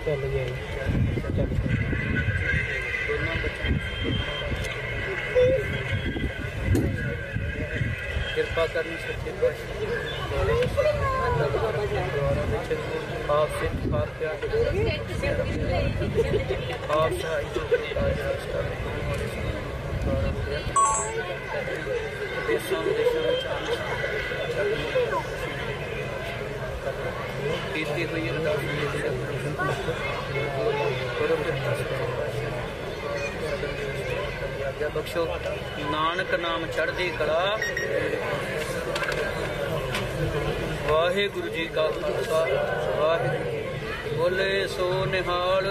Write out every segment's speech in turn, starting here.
चल गया चल कृपा करनी सच्चे आप से आप देशों ਕੀਤੀ ਹੋਈ ਅਰਦਾਸ ਬਖਸ਼ੋ ਨਾਨਕ ਨਾਮ ਚੜ੍ਹਦੀ ਕਲਾ ਵਾਹਿਗੁਰੂ ਜੀ ਕਾ ਖਾਲਸਾ ਵਾਹਿਗੁਰੂ ਬੋਲੇ ਸੋ ਨਿਹਾਲ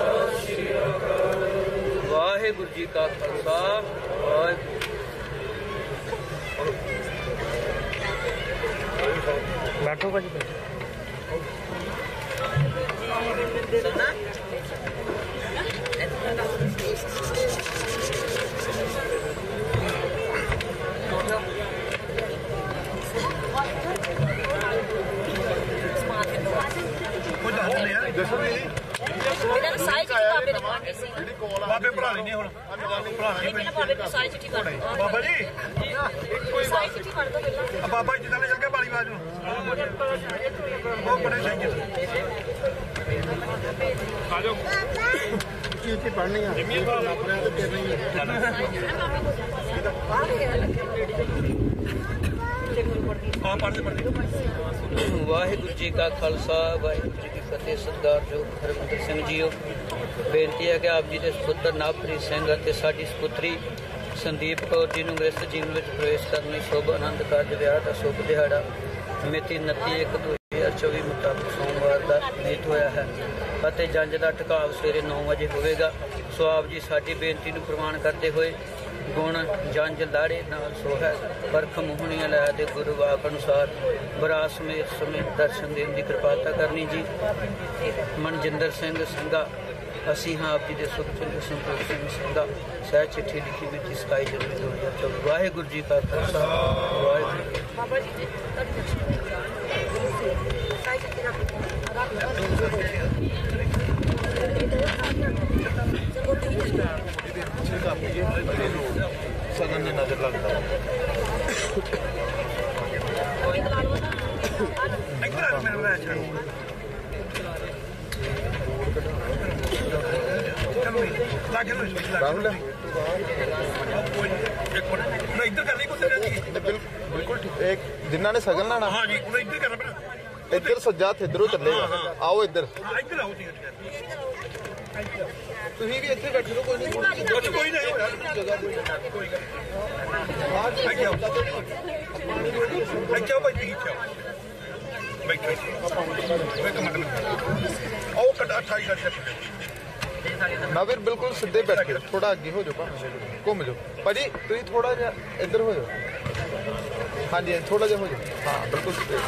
ਵਾਹਿਗੁਰੂ ਜੀ ਕਾ ਖਾਲਸਾ ਵਾਹਿਗੁਰੂ बैठो भाजी बैठो बाबे भरा लेने बाबा जी बाबा जी जिदा ले चल गया बाली बाज बड़े सही पढ़नी वाहिगुरू जी का खालसा वाहिगुरू जी की फतेह। सतकार जो हरमंदर सिंह जीओ बेनती है कि आप जी के सुपुत्र नवप्रीत सिंह ਅਤੇ ਸਾਡੀ ਸੁਪੁੱਤਰੀ ਸੰਦੀਪ ਕੌਰ जी ਨੂੰ ਗ੍ਰਸਤ ਜੀਵਨ ਵਿੱਚ ਪ੍ਰਵੇਸ਼ ਕਰਨ ਲਈ ਸ਼ੁਭ ਆਨੰਦ ਕਾਰਜ ਵਿਆਹ ਦਾ ਸ਼ੁਭ ਦਿਹਾੜਾ ਮਿਤੀ 29/1/2024 ਮੁਤਾਬਕ ਸੋਮਵਾਰ ਦਾ ਨਿਯਤ ਹੋਇਆ ਹੈ ਅਤੇ ਜੰਝ ਦਾ ਠਕਾਵ ਸਵੇਰੇ 9 ਵਜੇ ਹੋਵੇਗਾ। ਸੋ ਆਪ ਜੀ ਸਾਡੀ ਬੇਨਤੀ ਨੂੰ ਪ੍ਰਵਾਨ ਕਰਦੇ ਹੋਏ गुण जंज लाड़े नाल सोहै परख मोहनिया लै दे गुरु वाक अनुसार बरात समेत दर्शन देने की कृपालता करनी जी। मनजिंदर सिंह संघा असी हाँ आप जी के सुख चंद्र संतोष सिंह संघा सह चिट्ठी लिखी मिति 27 जनवरी 2024। वाहिगुरू जी का खालसा वाहिगुरू। सदन ने नजर लगता बिल्कुल ठीक जिन्हों ने सगन लाना इधर सज्जा इधरों चले आओ इधर ਤੁਸੀਂ ਵੀ ਇੱਥੇ ਬੈਠੇ ਰਹੋ ਕੋਈ ਨਹੀਂ ਕੋਈ ਨਹੀਂ ਅੱਛਾ ਭਾਈ ਜੀ ਬੈਠੋ ਇੱਕ ਮਿੰਟ ਆਓ ਕੱਢਾ 28 ਗੱਡੀ ਨਾ ਵੀਰ ਬਿਲਕੁਲ ਸਿੱਧੇ ਬੈਠ ਕੇ ਥੋੜਾ ਅੱਗੇ ਹੋ ਜਾਓ ਭਾਵੇਂ ਘੁੰਮ ਜਾਓ ਭਾਜੀ ਤੁਸੀਂ ਥੋੜਾ ਜਿਹਾ ਇੱਧਰ ਹੋ ਜਾਓ ਹਾਂਜੀ ਥੋੜਾ ਜਿਹਾ ਹੋ ਜਾਓ ਹਾਂ ਬਿਲਕੁਲ ਸਿੱਧੇ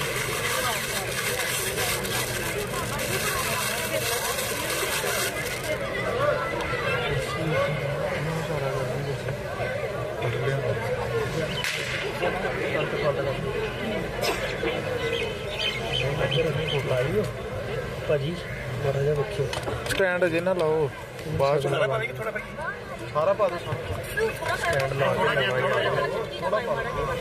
ਭਾਜੀ ਮਾੜਾ ਜਿਹਾ ਵੇਖਿਓ ਸਟੈਂਡ ਜੇ ਨਾ ਲਾਓ ਬਾਹਰ ਸਾਰਾ ਪਾ ਦੋ ਸਟੈਂਡ ਲਾ ਥੋੜਾ ਪਾ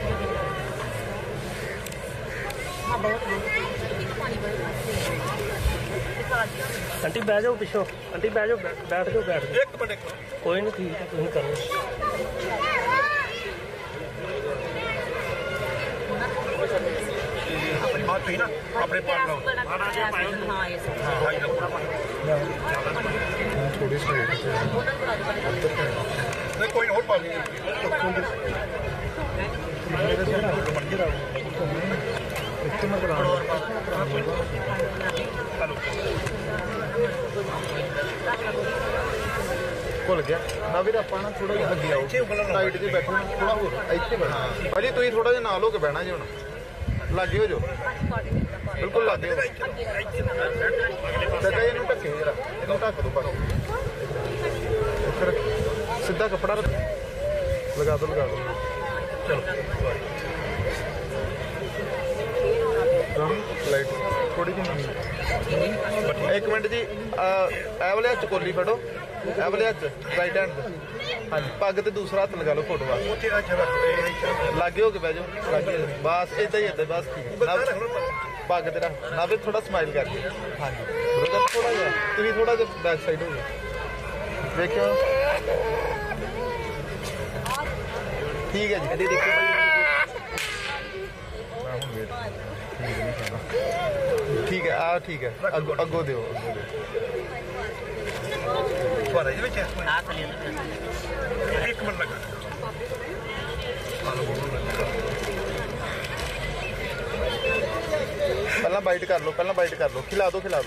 आंटी बह जाओ पिछो आंटी बह जाओ बैठ जाओ एक मिनट कोई नहीं ठीक है तुम करो अपनी बात कही ना अपने पास लाओ थोड़ी सी कोई और पा भुल गया ना वीर आप थोड़ा जिहा अगे आओ साइड से बैठो थोड़ा होर इत्थे बैठो भाजी तुसीं थोड़ा जिहा नाल हो के बहना जी हुण लागे हो जाओ बिल्कुल लागे हो चाचा इहनूं ढके जरा इहनूं ढक दो पर सीधा कपड़ा लगा दो चलो लाइट थोड़ी जी नहीं। एक मिनट जी, ए वाले हथ कोली फड़ो, ए वाले हथ राइट हैंड हाँ जी। पग तो दूसरा हथ लगा लो फोटो वास्ते, लागे हो के बह जाओ, लागे बस इदा ही इदा बस ठीक है। पग तेरा ना फिर थोड़ा स्माइल करके हाँ जी। ब्रदर थोड़ा जहा तुम थोड़ा जहा बैक साइड हो गए देखो ठीक है जी। देखो ठीक है आ ठीक है अगो दो एक मिनट लगा पहला बाइट कर लो, पहला बाइट कर लो, खिला दो कोई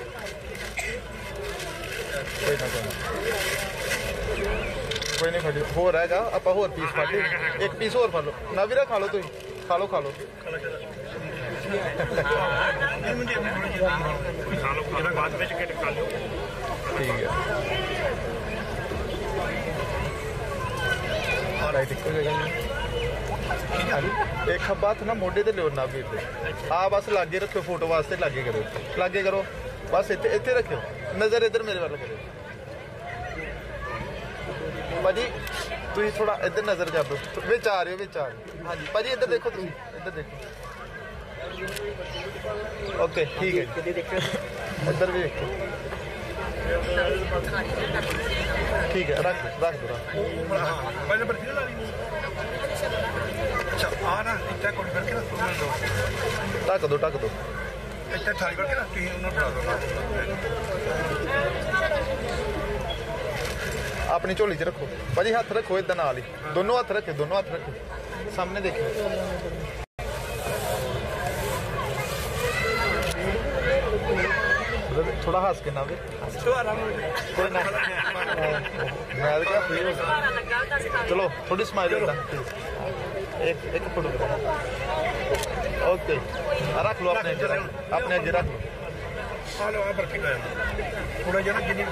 ना कोई नहीं फड़ी हो रहेगा आप होर पीस फड़ ली, एक पीस होर फड़ लो ना वीरा खा लो तुम खा लो ठीक है राइट इक्को जगह एक खब्बा हथ ना मोढे ते लियो ना भी आ बस लागे रखो फोटो वास्ते लागे करो बस इत्थे रखो नजर इधर मेरे वाल करो भाजी तुम थोड़ा इधर नजर कर दो विच आ रहे हो हाँ जी भाजी इधर देखो तुम इधर देखो ओके ठीक है इधर भी देखो ठीक है रख दो ढक दो अपनी झोली च रखो भाजी हथ रखो इधर नाल ही दोनों हथ रखे सामने देखो थोड़ा हंस के ना भी कोई ना मैं क्या फ्री हो चलो थोड़ी स्माइल एक फोटो ओके रख लो अपने अगे रख लो थोड़ा जरा जिन्नी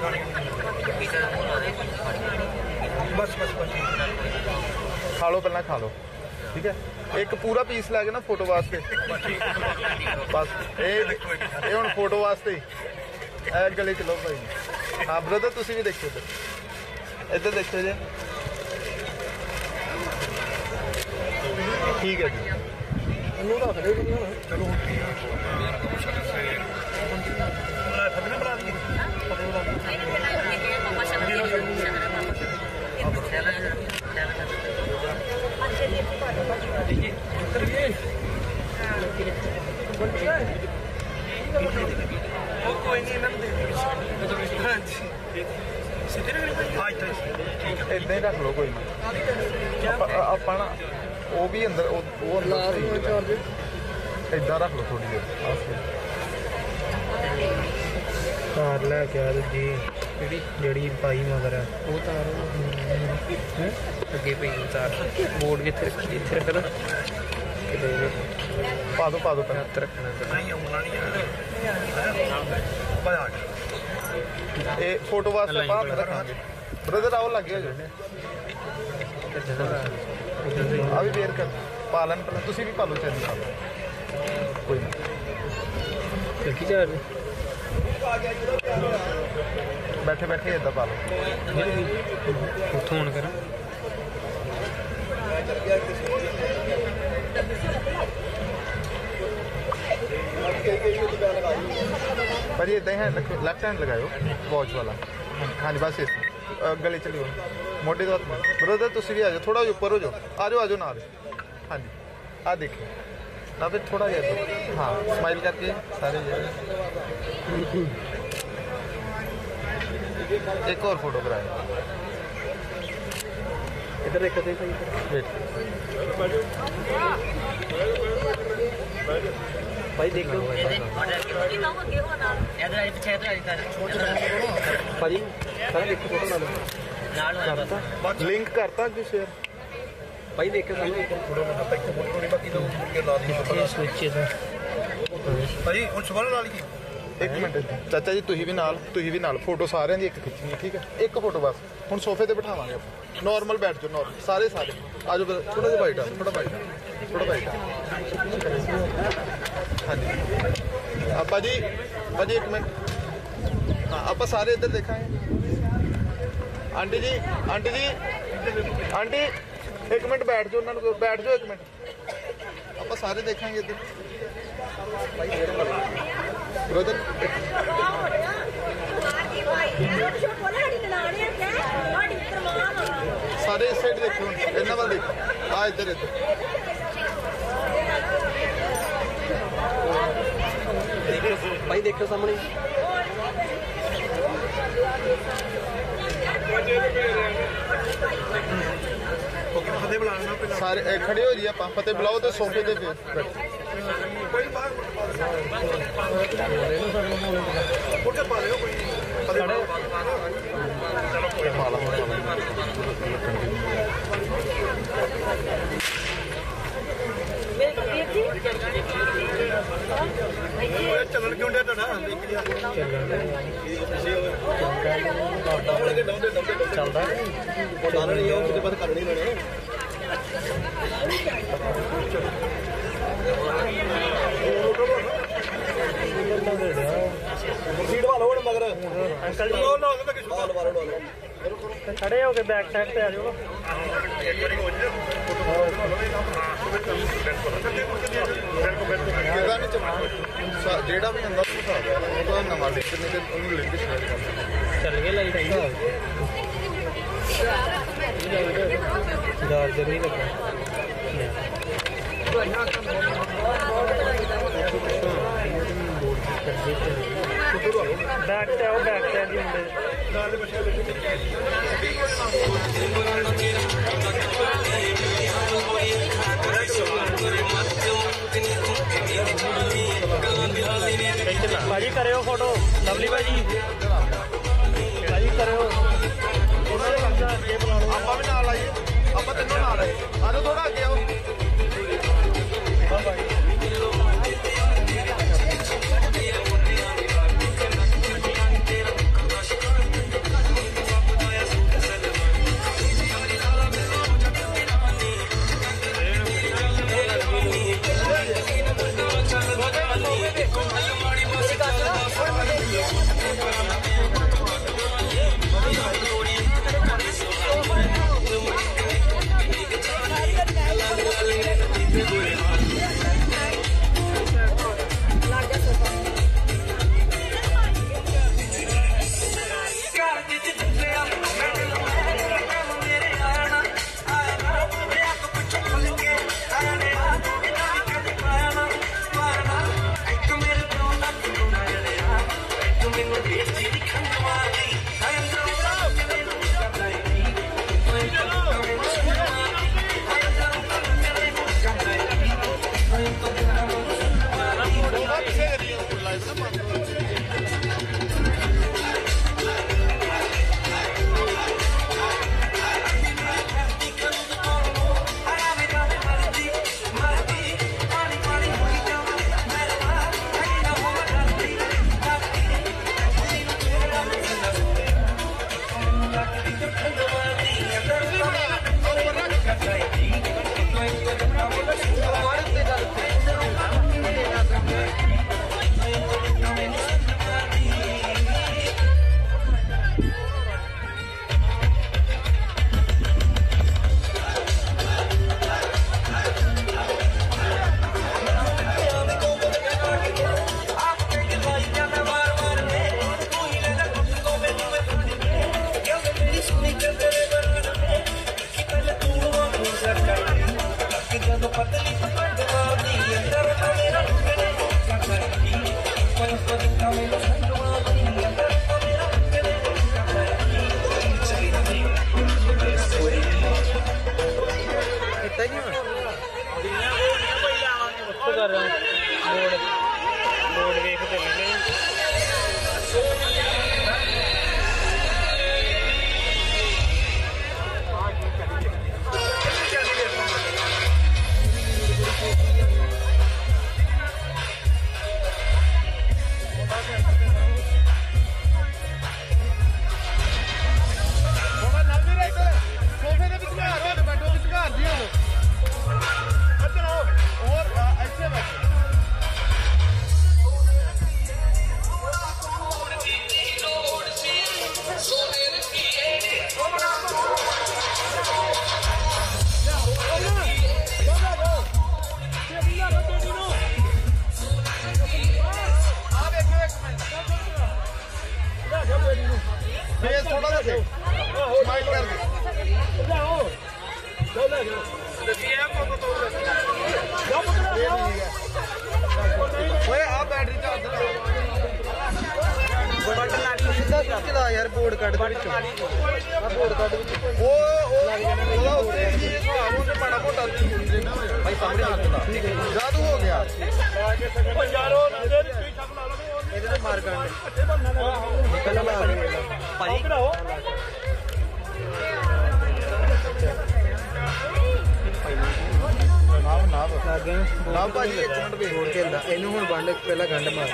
बस खा लो पहला खा लो ठीक है एक पूरा पीस लैके ना फोटो वास्ते बस ये हुण फोटो वास्ते गले चलो भाई हाँ ब्रदर तुसी भी देखो इधर देखो जी ठीक है जी चलो इदा ही रख लो कोई अपना वो भी अंदर इदा रख लो थोड़ी देर तार लैके आ जी जी पाई मगर है वो तार अगे पई तार बोर्ड कितने रखना पा दो हथ रखना ये फोटो वास्ते हाथ रखांगे ब्रदर आओ लगे हो अभी वेयर कर पा लैन पहले तुसी भी पा लो चैनल कोई लगी जा रही बैठे इदा पा लो उतो ऑन करा भाजी इदा ही हैंड लैफ्ट हैंड लगाओ वॉच वाला हाँ जी बस गले चलियो मोटे तो ब्रदर तुसी भी आ जाओ थोड़ा ऊपर हो जाओ आ जाओ नाल हाँ जी आ देखिए ना फिर थोड़ा जहा हाँ स्माइल करके सारे एक और फोटो कराए इधर देखो भाई देखो भाजी सारा देखो फोटो डालो लिंक करता कि शेयर भाई देखो भाजी ਹੁਣ ਸੁਬਾਹ ਨਾਲ ਕੀ एक मिनट चाचा जी तुही भी नाल फोटो सारे की एक खिंचनी है ठीक है एक फोटो बस हुण सोफे ते बिठावांगे आप नॉर्मल बैठ जाओ नॉर्मल सारे आ जाओ थोड़ा जिहा बाइट थोड़ा बाइट हाँ जी आप ਭਾਜੀ ਭਾਜੀ ਇੱਕ ਮਿੰਟ ਹਾਂ ਆਪਾਂ ਸਾਰੇ ਇੱਧਰ ਦੇਖਾਂਗੇ ਆਂਟੀ ਜੀ ਆਂਟੀ ਜੀ ਆਂਟੀ ਇੱਕ ਮਿੰਟ ਬੈਠ ਜਾਓ ਉਹਨਾਂ ਨੂੰ ਬੈਠ ਜਾਓ ਇੱਕ ਮਿੰਟ ਆਪਾਂ ਸਾਰੇ ਦੇਖਾਂਗੇ ਇੱਧਰ ਬ੍ਰਦਰ ਸਾਰੇ ਇਸ ਸਾਈਡ ਦੇਖੋ ਇਹਨਾਂ ਵੱਲ ਦੇਖੋ ਆ ਇੱਧਰ ਇੱਧਰ ਭਾਈ ਦੇਖੋ ਸਾਹਮਣੇ ਫਤਿਹ ਬੁਲਾਉਣਾ ਪਹਿਲਾਂ ਸਾਰੇ ਖੜੇ ਹੋ ਜੀ ਆਪਾਂ ਫਤਿਹ ਬੁਲਾਓ ਤੇ ਸੋਫੇ ਤੇ ਫਿਰ ਕੋਈ ਬਾਹਰ ਉੱਠ ਕੇ ਪਾ ਲਿਓ ਕੋਈ ਫਤਿਹ ਚੱਲਣ ਕਿਉਂ ਡਿਆ ਤੁਹਾਡਾ ਚੱਲਦਾ ਚੱਲ ਰਹੀ ਉਹ ਕਿਤੇ ਬਾਅਦ ਕਰਨੀ ਲੈਣੇ ਸੀਟ ਵਾਲੋ ਹੁਣ ਮਗਰ ਅੰਕਲ ਜੀ ਲੋ ਲੋ ਤਾਂ ਕਿਸ ਖੜੇ ਹੋ ਕੇ ਬੈਕ ਸਾਈਡ ਤੇ ਆ ਜਾਓ ਇਹਦਾ ਨਹੀਂ ਚਮਕਦਾ ਜਿਹੜਾ ਵੀ ਹੁੰਦਾ ਉਹ ਬਤਾ ਦਿਓ ਉਹਦਾ ਨਵਾਂ ਲਿੰਕ ਨਹੀਂ ਤੇ ਉਹਨੂੰ ਲਿੰਕ ਸ਼ੇਅਰ ਕਰ ਦਿਓ ਚੱਲ ਗਏ ਲਾਈਟ ਚਾਰਜਰ ਨਹੀਂ ਲੱਗਾ ਬੈਕ ਤੇ ਆਓ ਬੈਕ ਤੇ ਜੀ ਹੁੰਦੇ ਭਾਜੀ ਕਰਿਓ ਫੋਟੋ ਲਵਲੀ ਭਾਜੀ ਭਾਜੀ ਕਰਿਓ ਆਪਾਂ ਵੀ ਨਾਲ ਆਈਏ ਆਪਾਂ ਤਿੰਨੋਂ ਨਾਲ ਆਏ ਆਜੋ ਥੋੜਾ ਅੱਗੇ ਆਓ पासे स्माइल कर दे ओए आ बैटरी चार्ज चला यार बोर्ड कट बोर्ड कट माड़ा मोटा भाई सामने जादू हो गया मार ਨਾ ਭਾਜੀ ਇੱਕ ਮਿੰਟ ਵੇਖ बोर्ड खेलता ਇਹਨੂੰ ਹੁਣ ਬੰਦ ਪਹਿਲਾਂ ਗੰਢ ਮਾਰ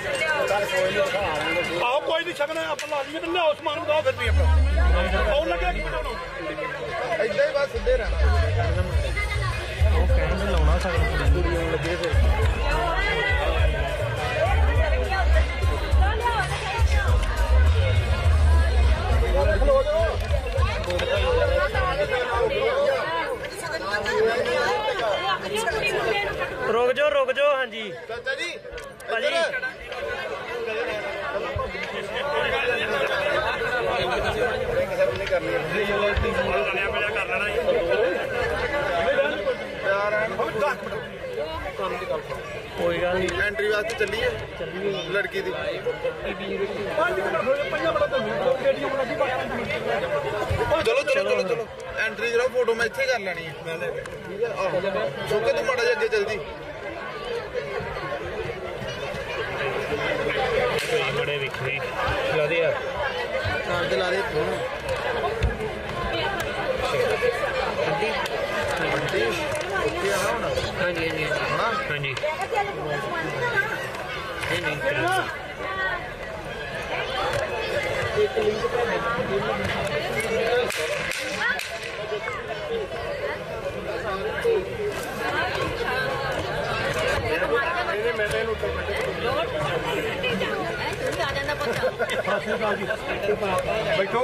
ਆਓ ਕੋਈ ਨਹੀਂ ਛਕਣਾ ਆਪਾਂ ਲਾ ਲਈਏ ਤੇ ਲਿਆਓ ਸਮਾਨ ਬਤਾਓ ਫਿਰ ਵੀ ਆਪਣਾ ਆਉ ਲੱਗਿਆ ਕਿ ਬਣਾਉਣਾ ਏਦਾਂ ਹੀ ਬਸ ਸਿੱਧੇ ਰਹਿਣਾ ਉਹ ਕਹਿਣ ਤੇ ਲਾਉਣਾ ਸਕਦਾ ਕੁੜੀ ਆਉਣ ਲੱਗੇ ਫਿਰ रुक जाओ हाँ जी ਚਾਚਾ ਜੀ ਭਾਜੀ कोई गल नहीं एंट्री वास्ते चलिए लड़की दी चलो चलो चलो चलो एंट्री करो फोटो मैं इत्थे कर लेनी है ठीक है सुके तू माड़ा अगे जल्दी बड़े विखरे ला दे यार ला दे फोन हाँ जी हाँ जी बैठो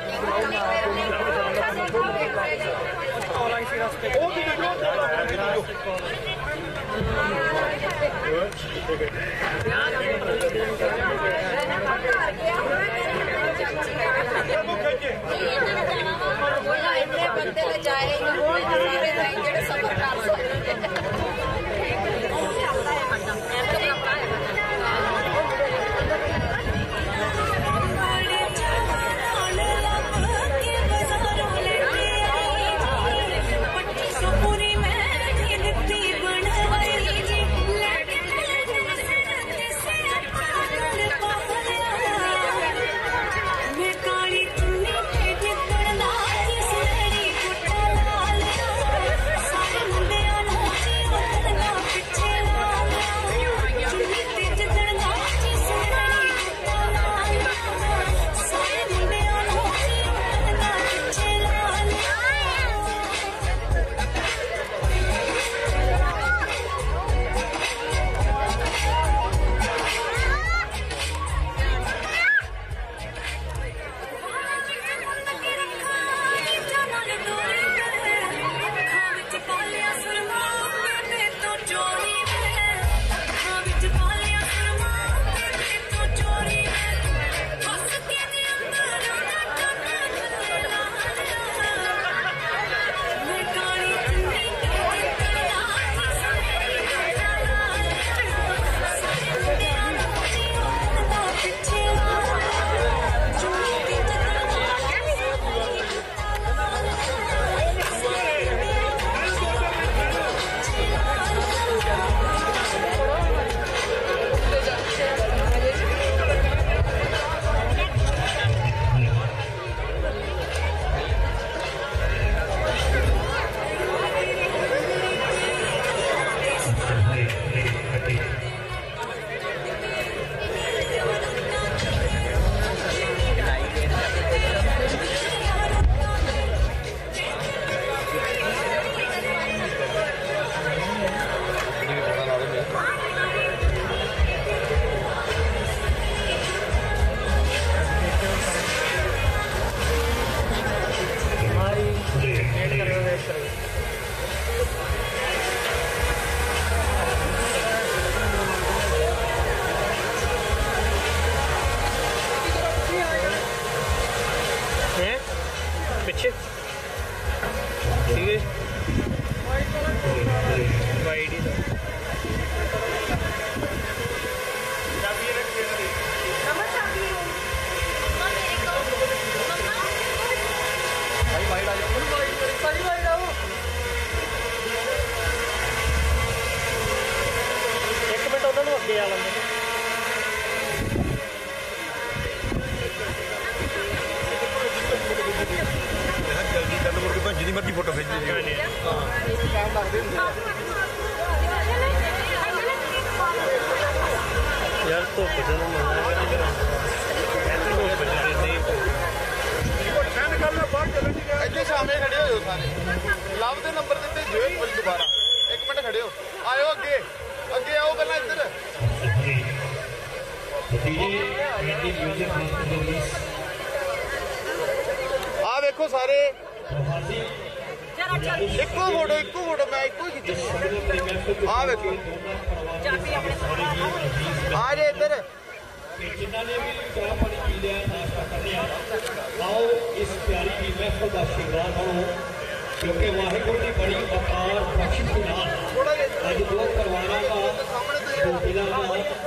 बंदे जाए सारे जेड़े सफर कर ਪਿੱਛੇ ਠੀਕ ਹੈ ਵਾਈਡ ਹੀ ਦਾ ਇੱਕ ਮਿੰਟ ਉਹਨਾਂ ਨੂੰ ਅੱਗੇ ਆ ਲੈਂਦੇ ਜਲਦੀ ਗੱਲ ਮੁੜ ਕੇ ਭੰਜੀ ਦੀ ਮਰਜ਼ੀ ਫੋਟੋ ਖਿੱਚ ਲਈ ਯਾਰ ਧੁੱਪ ਜਦੋਂ ਮੰਨਣਾ ਇੱਥੇ ਸਾਹਮਣੇ ਖੜੇ ਹੋ ਜਾਓ ਸਾਰੇ ਲਵ ਦੇ ਨੰਬਰ ਦਿੱਤੇ ਜਿਓ ਇੱਕ ਵਾਰੀ ਦੁਬਾਰਾ ਇੱਕ ਮਿੰਟ ਖੜੇ ਹੋ ਆਇਓ ਅੱਗੇ ਅੱਗੇ ਆਓ ਪਹਿਲਾਂ ਇੱਧਰ ਆ ਵੇਖੋ ਸਾਰੇ ਇੱਕੋ ਫੋਟੋ ਮੈਂ ਇੱਕੋ ਹੀ ਖਿੱਚੀ ਆ ਵੇਖੋ ਆ ਜੇ ਇੱਧਰ जिन्हों ने भी चाह पानी पी लिया नाश्ता कर लिया आओ इस प्यारी की महफिल का शिकार बनो क्योंकि वाहिगुरू की बड़ी अपार बख्शिश के नाल अज दो परिवारों का दो दिलों का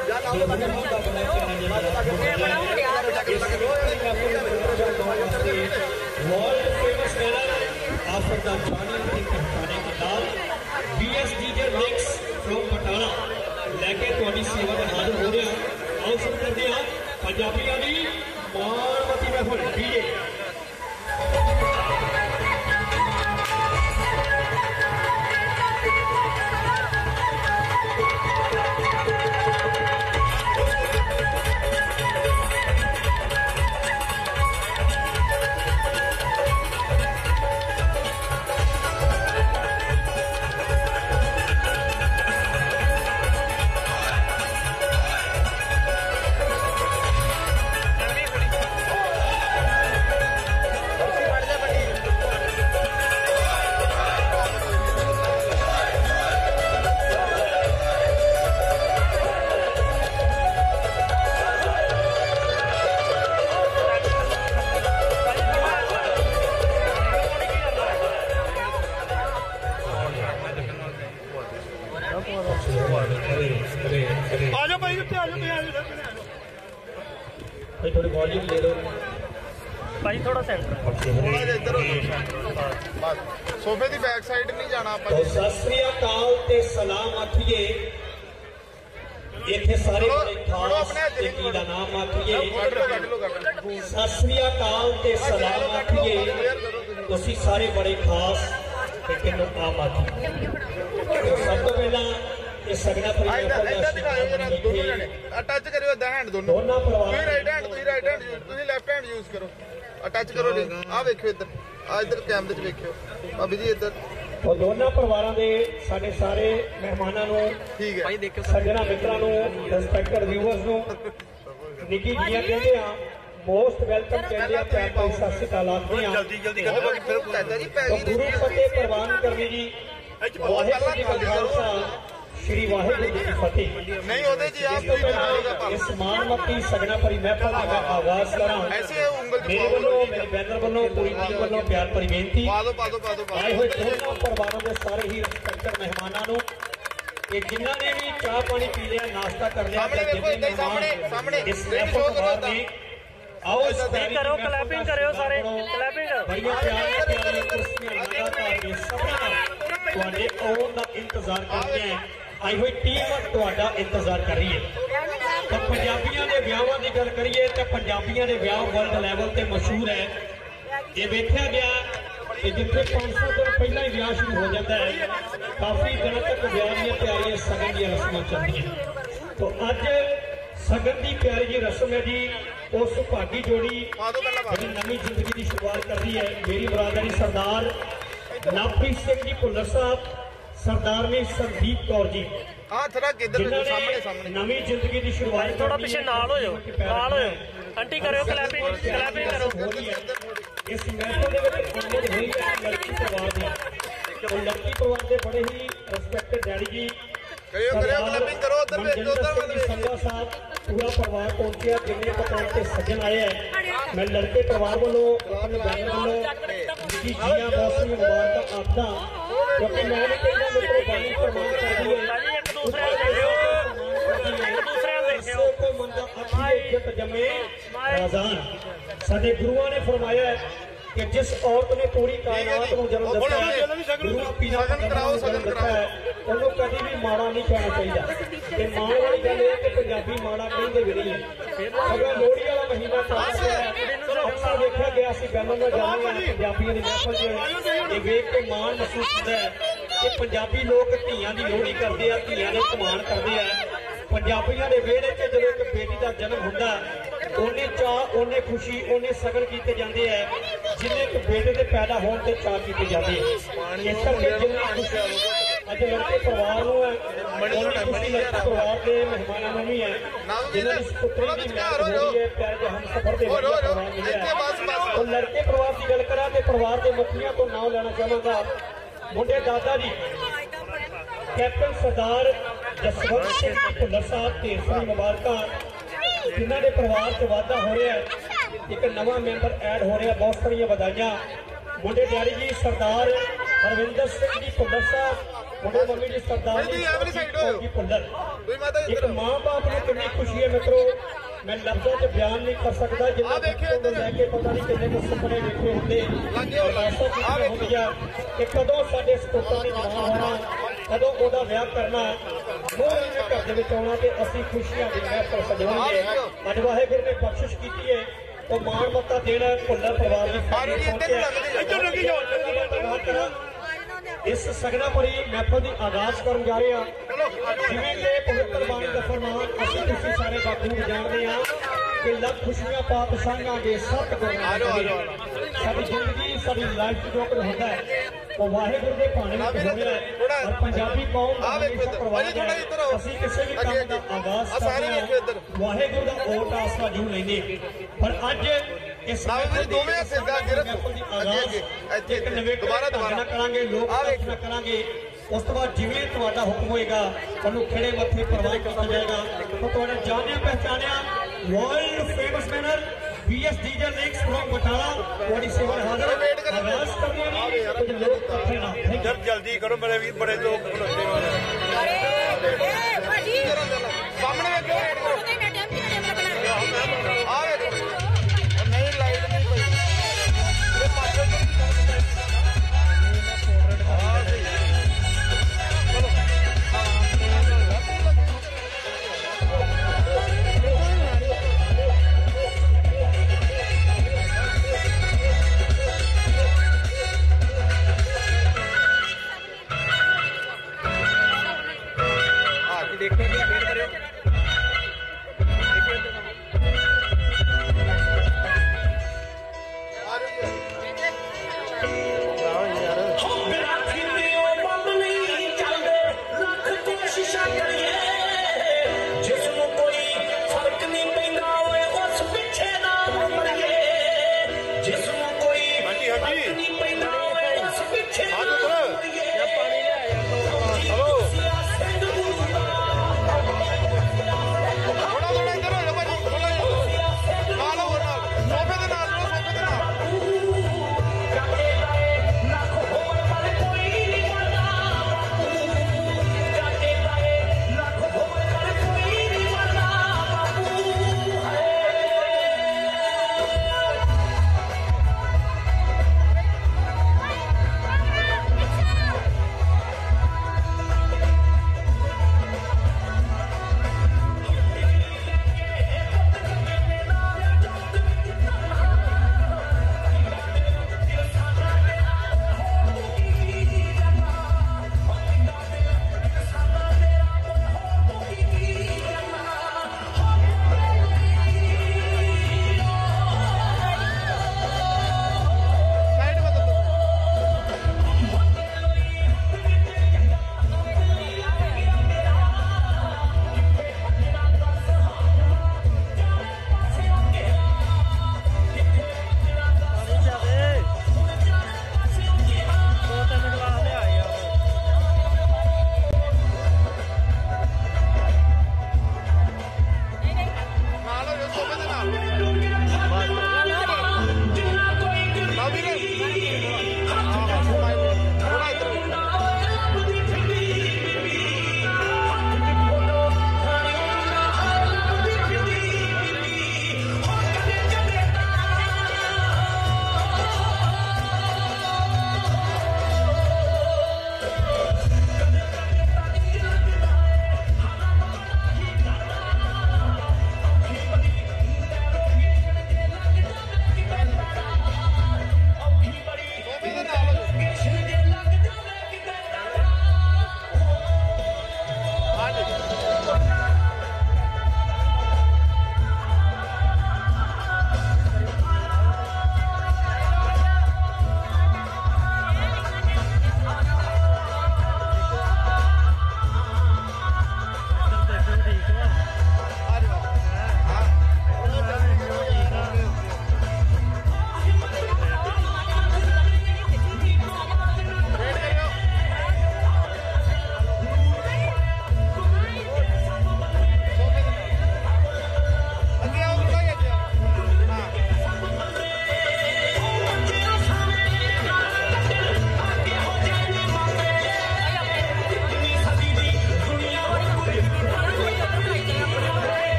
वर्ल्ड फेमस गाना आफरदार जानी की पहचाने के नाल BS DJ mix from Batala लैके थोड़ी सेवा में हाजिर हो रहे हैं आओ शुरू करते हैं पंजाबियों की मारवती महफिल डीजे थोड़ी वॉल्यूम दे दो भाई थोड़ा सेंटर ਥੋੜਾ ਜਿਹਾ ਇੱਧਰ ਹੋ ਜਾਓ ਬਸ ਸੋਫੇ ਦੀ ਬੈਕ ਸਾਈਡ ਨਹੀਂ ਜਾਣਾ ਆਪਾਂ तो सत श्री अकाल ते सलाम आखिए इत्थे सारे बड़े खास इनकी दा नाम आखिए सत श्री अकाल ते सलाम आखिए तुसी सारे बड़े खास ते किन्नू आम आखिए सब तो पहला ये सगना ਇੱਧਰ ਦਿਖਾਓ ਜਰਾ ਦੋਨੋਂ ਜਣੇ ਟੱਚ ਕਰਿਓ ਇਦਾਂ ਹੈਂਡ ਦੋਨੋਂ दोनों परिवार ਤੁਸੀਂ ਰਾਈਟ ਹੈਂਡ ਤੁਸੀਂ ਲੈਫਟ ਹੈਂਡ ਯੂਜ਼ ਕਰੋ ਟੱਚ ਕਰੋ ਜੀ ਆ ਵੇਖਿਓ ਇੱਧਰ ਆ ਇੱਧਰ ਕੈਮਰੇ 'ਚ ਵੇਖਿਓ ਭਾਬੀ ਜੀ ਇੱਧਰ और दोनों परिवारों के साढ़े सारे मेहमानों को ਠੀਕ ਹੈ सज्जना मित्रों को रिस्पेक्टेड व्यूअर्स को निकी जिया कहते हैं मोस्ट वेलकम कहते हैं प्यार भरी सत श्री अकाल आखते हैं जल्दी कर ਚਾਚਾ ਜੀ ਪੈ तो ਗਈ गुरु फतेह प्रवान करनी जी वाहिगुरू जी का खालसा श्री वाहिगुरू जी की फतेह नहीं होते जी आप कोई बनाएगा इस मानमती सगना भरी महफिल का मैं आगाज करा ऐसे उंगल मेरे वालों मेरे बैनर वालों पूरी टीम वालों प्यार भरी बेनती पा दो आए हुए दोनों परिवारों के सारे ही रिस्पेक्टेड मेहमानों कि जिन्हों ने भी चाह पानी पी लिया नाश्ता कर लिया सामने देखो इधर सामने इस महफिल में आओ करो क्लैपिंग करो सारे क्लैपिंग बड़िया प्यारी कुर्सियां लगातार के सबना तुहाडे आउण दा इंतजार करते हैं आई हुई टीम तुहाडा इंतजार कर रही है तो पंजाबियों के ब्याहां की गल करिए तो पंजाबियों के ब्याह वर्ल्ड लैवल ते मशहूर है ये वेख्या गया कि जिथे 500 दिन पहला ही ब्याह शुरू हो जाता है काफी दिनों तक ब्याह दी तैयारियां सगन दी रस्मां चलदियां तो अज सगन की प्यारी जी रस्म है जी उस भागी जोड़ी जी नवी जिंदगी की शुरुआत कर रही है मेरी बरादरी सरदार नवप्रीत सिंह जी भुल्लर साहब सरदारनी संदीप कौर जी हां थोड़ा किधर सामने नवी जिंदगी की शुरुआत थोड़ा पीछे नाल हो जाओ आंटी करो क्लैपिंग करो इस महफिल के विच शामिल हुई है लड़की परिवार दी तो लड़की परिवार के बड़े ही रिस्पेक्टेड डैडी जी करियो क्लैपिंग करो उधर देखो उधर संगा साहब पूरा परिवार पहुंचा जिन्हें पकाने के सज्जन आए हैं मैं लड़के परिवार वालों अपने बैनर वालों ਅਸੀਂ ਜੀਆਂ ਬਹੁਤ ਸਾਰੀਆਂ ਮੁਬਾਰਕਾਂ ਆਖਦਾ ਕਿਉਂਕਿ ਮੈਂ ਨਹੀਂ ਕਹਿੰਦਾ ਮੇਰੇ ਬਾਣੀ ਪ੍ਰਮਾਣ ਕਰਦੀ ਹੈ ਇੱਕ ਦੂਸਰੇ ਨੂੰ ਦੇਖਿਓ को मंदा इज्जत जमे राजान साडे गुरुआं ने फरमाया कि जिस औरत ने पूरी कायनात को जन्म दिता है गुरु पीना कराओ जन्म दिता है ਉਹਨੂੰ कभी भी माड़ा नहीं कहना चाहिए ते माण वाली गल है कि पंजाबी माड़ा कहंदे भी नहीं है अगर लोहड़ी वाला महीना चल रहा है अक्सर देखा गया सी बैनर में जाने पंजाबियों ਦੀ महफिल च ਇਹ ਵੇਖ ਕੇ ਮਾਣ ਮਹਿਸੂਸ ਹੁੰਦਾ ਹੈ कि पंजाबी लोग ਧੀਆਂ ਦੀ ਲੋਹੜੀ ਕਰਦੇ ਆ ਧੀਆਂ ਦੇ ਸਨਮਾਨ ਕਰਦੇ ਆ ਪੰਜਾਬੀਆਂ ਦੇ ਵਿਹੜੇ 'ਚ ਜਦੋਂ ਇੱਕ ਬੇਟੀ ਦਾ ਜਨਮ ਹੁੰਦਾ ਉਹਨੇ ਚਾਹ ਉਹਨੇ ਖੁਸ਼ੀ ਉਹਨੇ ਸਗਨ ਕੀਤੇ ਜਾਂਦੇ ਆ ਜਿੰਨੇ ਇੱਕ ਬੇਟੇ ਦੇ ਪੈਦਾ ਹੋਣ ਤੇ ਚਾਹ ਕੀਤੇ ਜਾਂਦੇ ਇਸ ਕਰਕੇ ਜਿੰਨੀ ਖੁਸ਼ੀ ਅੱਜ ਲੜਕੇ ਪਰਿਵਾਰ ਨੂੰ ਹੈ ਉਹਨੀ ਖੁਸ਼ੀ ਲੜਕੇ ਪਰਿਵਾਰ ਦੇ ਮਹਿਮਾਨਾਂ ਨੂੰ ਵੀ ਹੈ ਜਿਨ੍ਹਾਂ ਦੀ ਪੁੱਤਰੀ ਦੀ ਮਿਆਦ ਹੋ ਰਹੀ ਹੈ ਪਿਆਰੇ ਦੇ ਹਮਸਫਰ ਦੇ ਵਧੀਆ ਪਰਿਵਾਰ ਮਿਲਿਆ ਉਹ ਲੜਕੇ ਪਰਿਵਾਰ ਦੀ ਗੱਲ ਕਰਾਂ ਤੇ ਪਰਿਵਾਰ ਦੇ ਮੁਖੀਆਂ ਤੋਂ ਨਾਮ ਲੈਣਾ ਚਾਹਾਂਗਾ ਮੁੰਡੇ ਦਾਦਾ ਜੀ कैप्टन सरदार जसवंत सिंह भुल्लर साहब ढेर सारी मुबारक जिन्हों के परिवार च वाधा हो रहा है एक नवा मैंबर ऐड हो रहा बहुत सारिया बधाइयां मुंडे डैडी जी सरदार हरविंदर सिंह जी भुल्लर साहब मुंडे मम्मी जी सरदार जी भुल्लर एक माँ बाप ने कितनी खुशी है मित्रों मैं लफ्जों च बयान नहीं कर सकता जिन्होंने लैके पता नहीं कितने को सुपने देखे होंगे कि कदों साडे सपूतां ने जवान होना कदों ओदा विआह करना मोह ने घर दे विच आउणा ते असीं खुशियां दी महफिल सजाउणगे अज वाहिगुरू ने बख्शिश कीती है तो मान मत्ता देना भुल्लर परिवार दी पहुंचे इस सगना भरी महफिल की आगाज कर जा रहे हैं जिवें कि पवित्र बाणी का फरमान असीं तुसीं सारे बापू जानते हैं कि लख खुशियां पातशाहां दे सत साडी जिंदगी साडी लाइफ जो कुछ होता है वो वाहिगुरू के भाणे विच हो रहा है और पंजाबी कौम दा हमेशा परवाज है असीं किसी भी काम दा आगाज करदे हां वाहिगुरू दा ओट आसरा जरूर लैंदे पर अज इस दोवें सिद्धा गिरफ्त एक नवे दोबारा करांगे लोक प्रार्थना करांगे उस तो बाद जिवें तुहाडा हुक्म होएगा उहनूं खिड़े मत्थे परवाह किया जाएगा तो तुहाडा जानिया पहचानिया वर्ल्ड फेमस मैनर BS diesel links from Batala तुहाडी सेवा हाजिर आगाज करदे हां कुछ लोग इकट्ठे ना जल्दी करो मेरे वीर बड़े लोग खड़ोते हैं अरे ए भाजी सामने वेखो ਉਹਦੇ ਮੈਂ ਟੈਂਪੀ ਨੇ ਲੱਗਣਾ आ नहीं लाइट नहीं कोई ये पाछे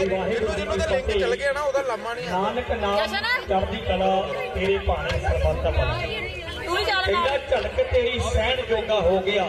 ਵਾਹਿਗੁਰੂ ਜੀ ਜਿਹਨੂੰ ਕੀ ਦਾ ਲਿੰਕ ਚੱਲ ਫਤਿਹ। ਗਿਆ ਨਾ ਉਹਦਾ ਲੰਮਾ ਨਹੀਂ ਆ। ਨਾਨਕ ਨਾਮ ਚੜ੍ਹਦੀ ਕਲਾ ਤੇਰੇ ਭਾਣੇ ਸਰਬੱਤ ਦਾ ਭਲਾ। ਤੂੰ ਹੀ ਚੱਲ ਕਹਿੰਦਾ ਝਲਕ ਤੇਰੀ ਸਹਿਣ ਜੋਗਾ ਹੋ ਗਿਆ,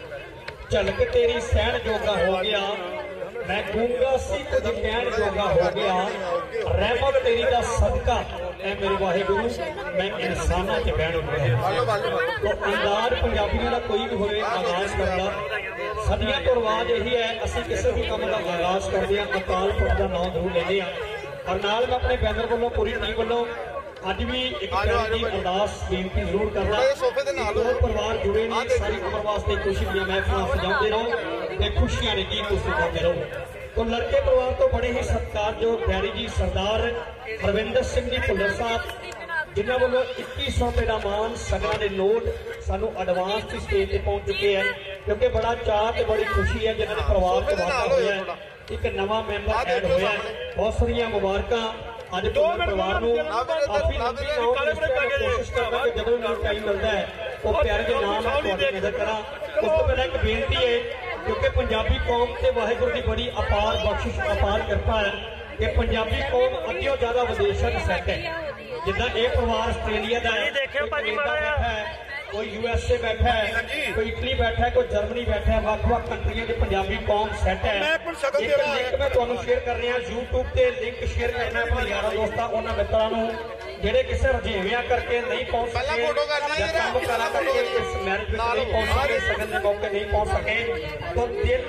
ਝਲਕ ਤੇਰੀ ਸਹਿਣ ਜੋਗਾ ਹੋ ਗਿਆ, ਮੈਂ ਗੂੰਗਾ ਸੀ ਕੁਝ ਕਹਿਣ ਜੋਗਾ ਹੋ ਗਿਆ, ਰਹਿਮਤ ਤੇਰੀ ਦਾ ਸਦਕਾ ਐ ਮੇਰੇ ਵਾਹਿਗੁਰੂ ਮੈਂ ਇਨਸਾਨਾਂ 'ਚ ਬਹਿਣ ਉੱਠਿਆ। ਤੋ ਅੰਦਾਜ਼ ਪੰਜਾਬੀਆਂ ਦਾ ਕੋਈ ਵੀ ਹੋਵੇ ਆਗਾਜ਼ ਕਰਦਾ, ਸਦੀਆਂ ਤੋਂ ਰਿਵਾਜ ਇਹੀ ਹੈ, ਅਸੀਂ ਕਿਸੇ ਵੀ ਕੰਮ ਦਾ ਆਗਾਜ਼ ਕਰਦੇ ਹਾਂ ਅਕਾਲ ਪੁਰਖ ਦਾ ਨਾਮ ਜ਼ਰੂਰ ਲੈਂਦੇ ਹਾਂ। ਔਰ ਨਾਲ ਮੈਂ ਆਪਣੇ ਬੈਨਰ ਵੱਲੋਂ ਪੂਰੀ ਟੀਮ ਵੱਲੋਂ ਅੱਜ ਵੀ ਇੱਕ ਪਿਆਰੀ ਦੀ ਅਰਦਾਸ ਬੇਨਤੀ ਜ਼ਰੂਰ ਕਰਦਾ। ਸੋਫੇ ਦੇ ਨਾਲ ਦੋ ਪਰਿਵਾਰ ਜੁੜੇ ਨੇ, ਸਾਰੀ ਉਮਰ ਵਾਸਤੇ ਖੁਸ਼ੀ ਦੀਆਂ ਮਹਿਫਲਾਂ ਸਜਾਉਂਦੇ ਰਹੋ ਤੇ ਖੁਸ਼ੀਆਂ ਦੇ ਗੀਤ ਸੁਣਾਉਂਦੇ ਰਹੋ। तो लड़के परिवार तो बड़े ही सत्कारयोग डैडी जी सरदार हरविंदर सिंह जी भुल्लर साहब जिन्होंने वालों 2100 रुपए का मान सगना के नोट सानू एडवांस की स्टेज पे पहुंच चुके हैं, क्योंकि बड़ा चाह ते बड़ी खुशी है जिन्होंने परिवार को वादा होया है, एक नवा मेंबर ऐड होया है। बहुत सारिया मुबारकां अज परिवार को काफी लंबी कोशिश करना कि जब भी टाइम मिलता है वो प्यारे के नाम नजर करा। उस तो पहले एक बेनती है, क्योंकि पंजाबी कौम से वाहिगुरू की बड़ी अपार बख्शिश अपार कृपा है कि पंजाबी कौम अद्यों ज्यादा विदेशों में सैट है। जिदा ये परिवार आस्ट्रेलिया का है, बैठा है, कोई यूएसए बैठा है, कोई इटली बैठा है, कोई जर्मनी बैठा है, वक्-वक् कंट्रियों की पंजाबी कौम सैट है। एक लिंक मैं तुहानू शेयर कर रहा यूट्यूब से, लिंक शेयर करना अपने यार दोस्तों उन्होंने मित्रों जेडे किसी रजेवियां करके नहीं पहुंच सके या काम करा करके इस मैरिज में नहीं पहुंच सके, सगन के मौके नहीं पहुंच सके, तो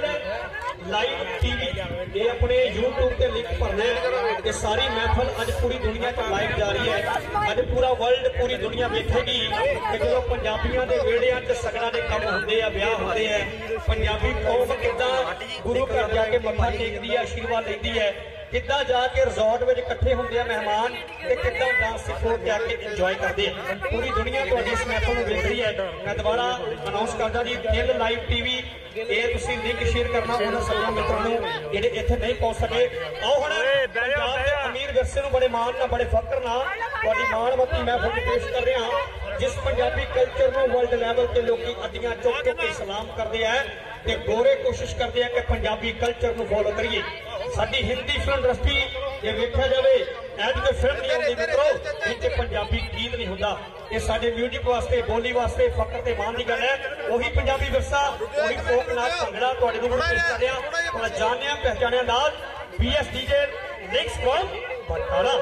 दिल लाइव टीवी ये अपने यूट्यूब से लिंक भरना है। ये सारी महफल अज पूरी दुनिया च लाइव जा रही है। अज पूरा वर्ल्ड पूरी दुनिया देखेगी कि जो पंजाबियों के वेड़िया च सगना के काम होंगे आ, ब्याह होंगे है, पंजाबी कौम किदा गुरु घर जाके मत्था टेकती है, आशीर्वाद लेती है, किदा जाके रिजॉर्ट में इकट्ठे होंगे मेहमान ते किदा डांस सिखो के आके इंजॉय करते हैं। पूरी दुनिया तो इस महफल में देख रही है। मैं दोबारा अनाउंस करता जी दिल लाइव टीवी ये तुसीं लिंक शेयर करना उन्होंने सभी मित्रों जेडे इत्थे नहीं पहुंच सके। आओ हुण पंजाब के अमीर विरसे नूं बड़े मान नाल बड़े फकर नाल तुहाडी माणमती महफल पेश कर रहे हैं, जिस पंजाबी कल्चर नूं वर्ल्ड लैवल ते लोकी अड्डियां चुक चुक के सलाम करते हैं ते गोरे कोशिश करते हैं कि पंजाबी कल्चर नूं फॉलो करिए। साडी हिंदी फिल्म इंडस्ट्री ये वेख्या जाए एज कोई फिल्म नहीं आती मित्रों जिससे पंजाबी गीत नहीं होता। ये साडे म्यूजिक वास्ते बोली वास्ते फकर ते मान की गल है। वही पंजाबी विरसा वही फोक नाच भंगड़ा तुहाडे नूं पेश कर रहा। थोड़ा जानिया पहचानिया नाल BS DJ next from Batala.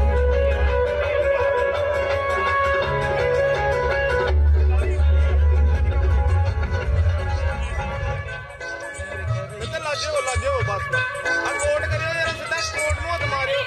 लाजो बस कोट करियो यार सीधा कोट नूं हथ मारियो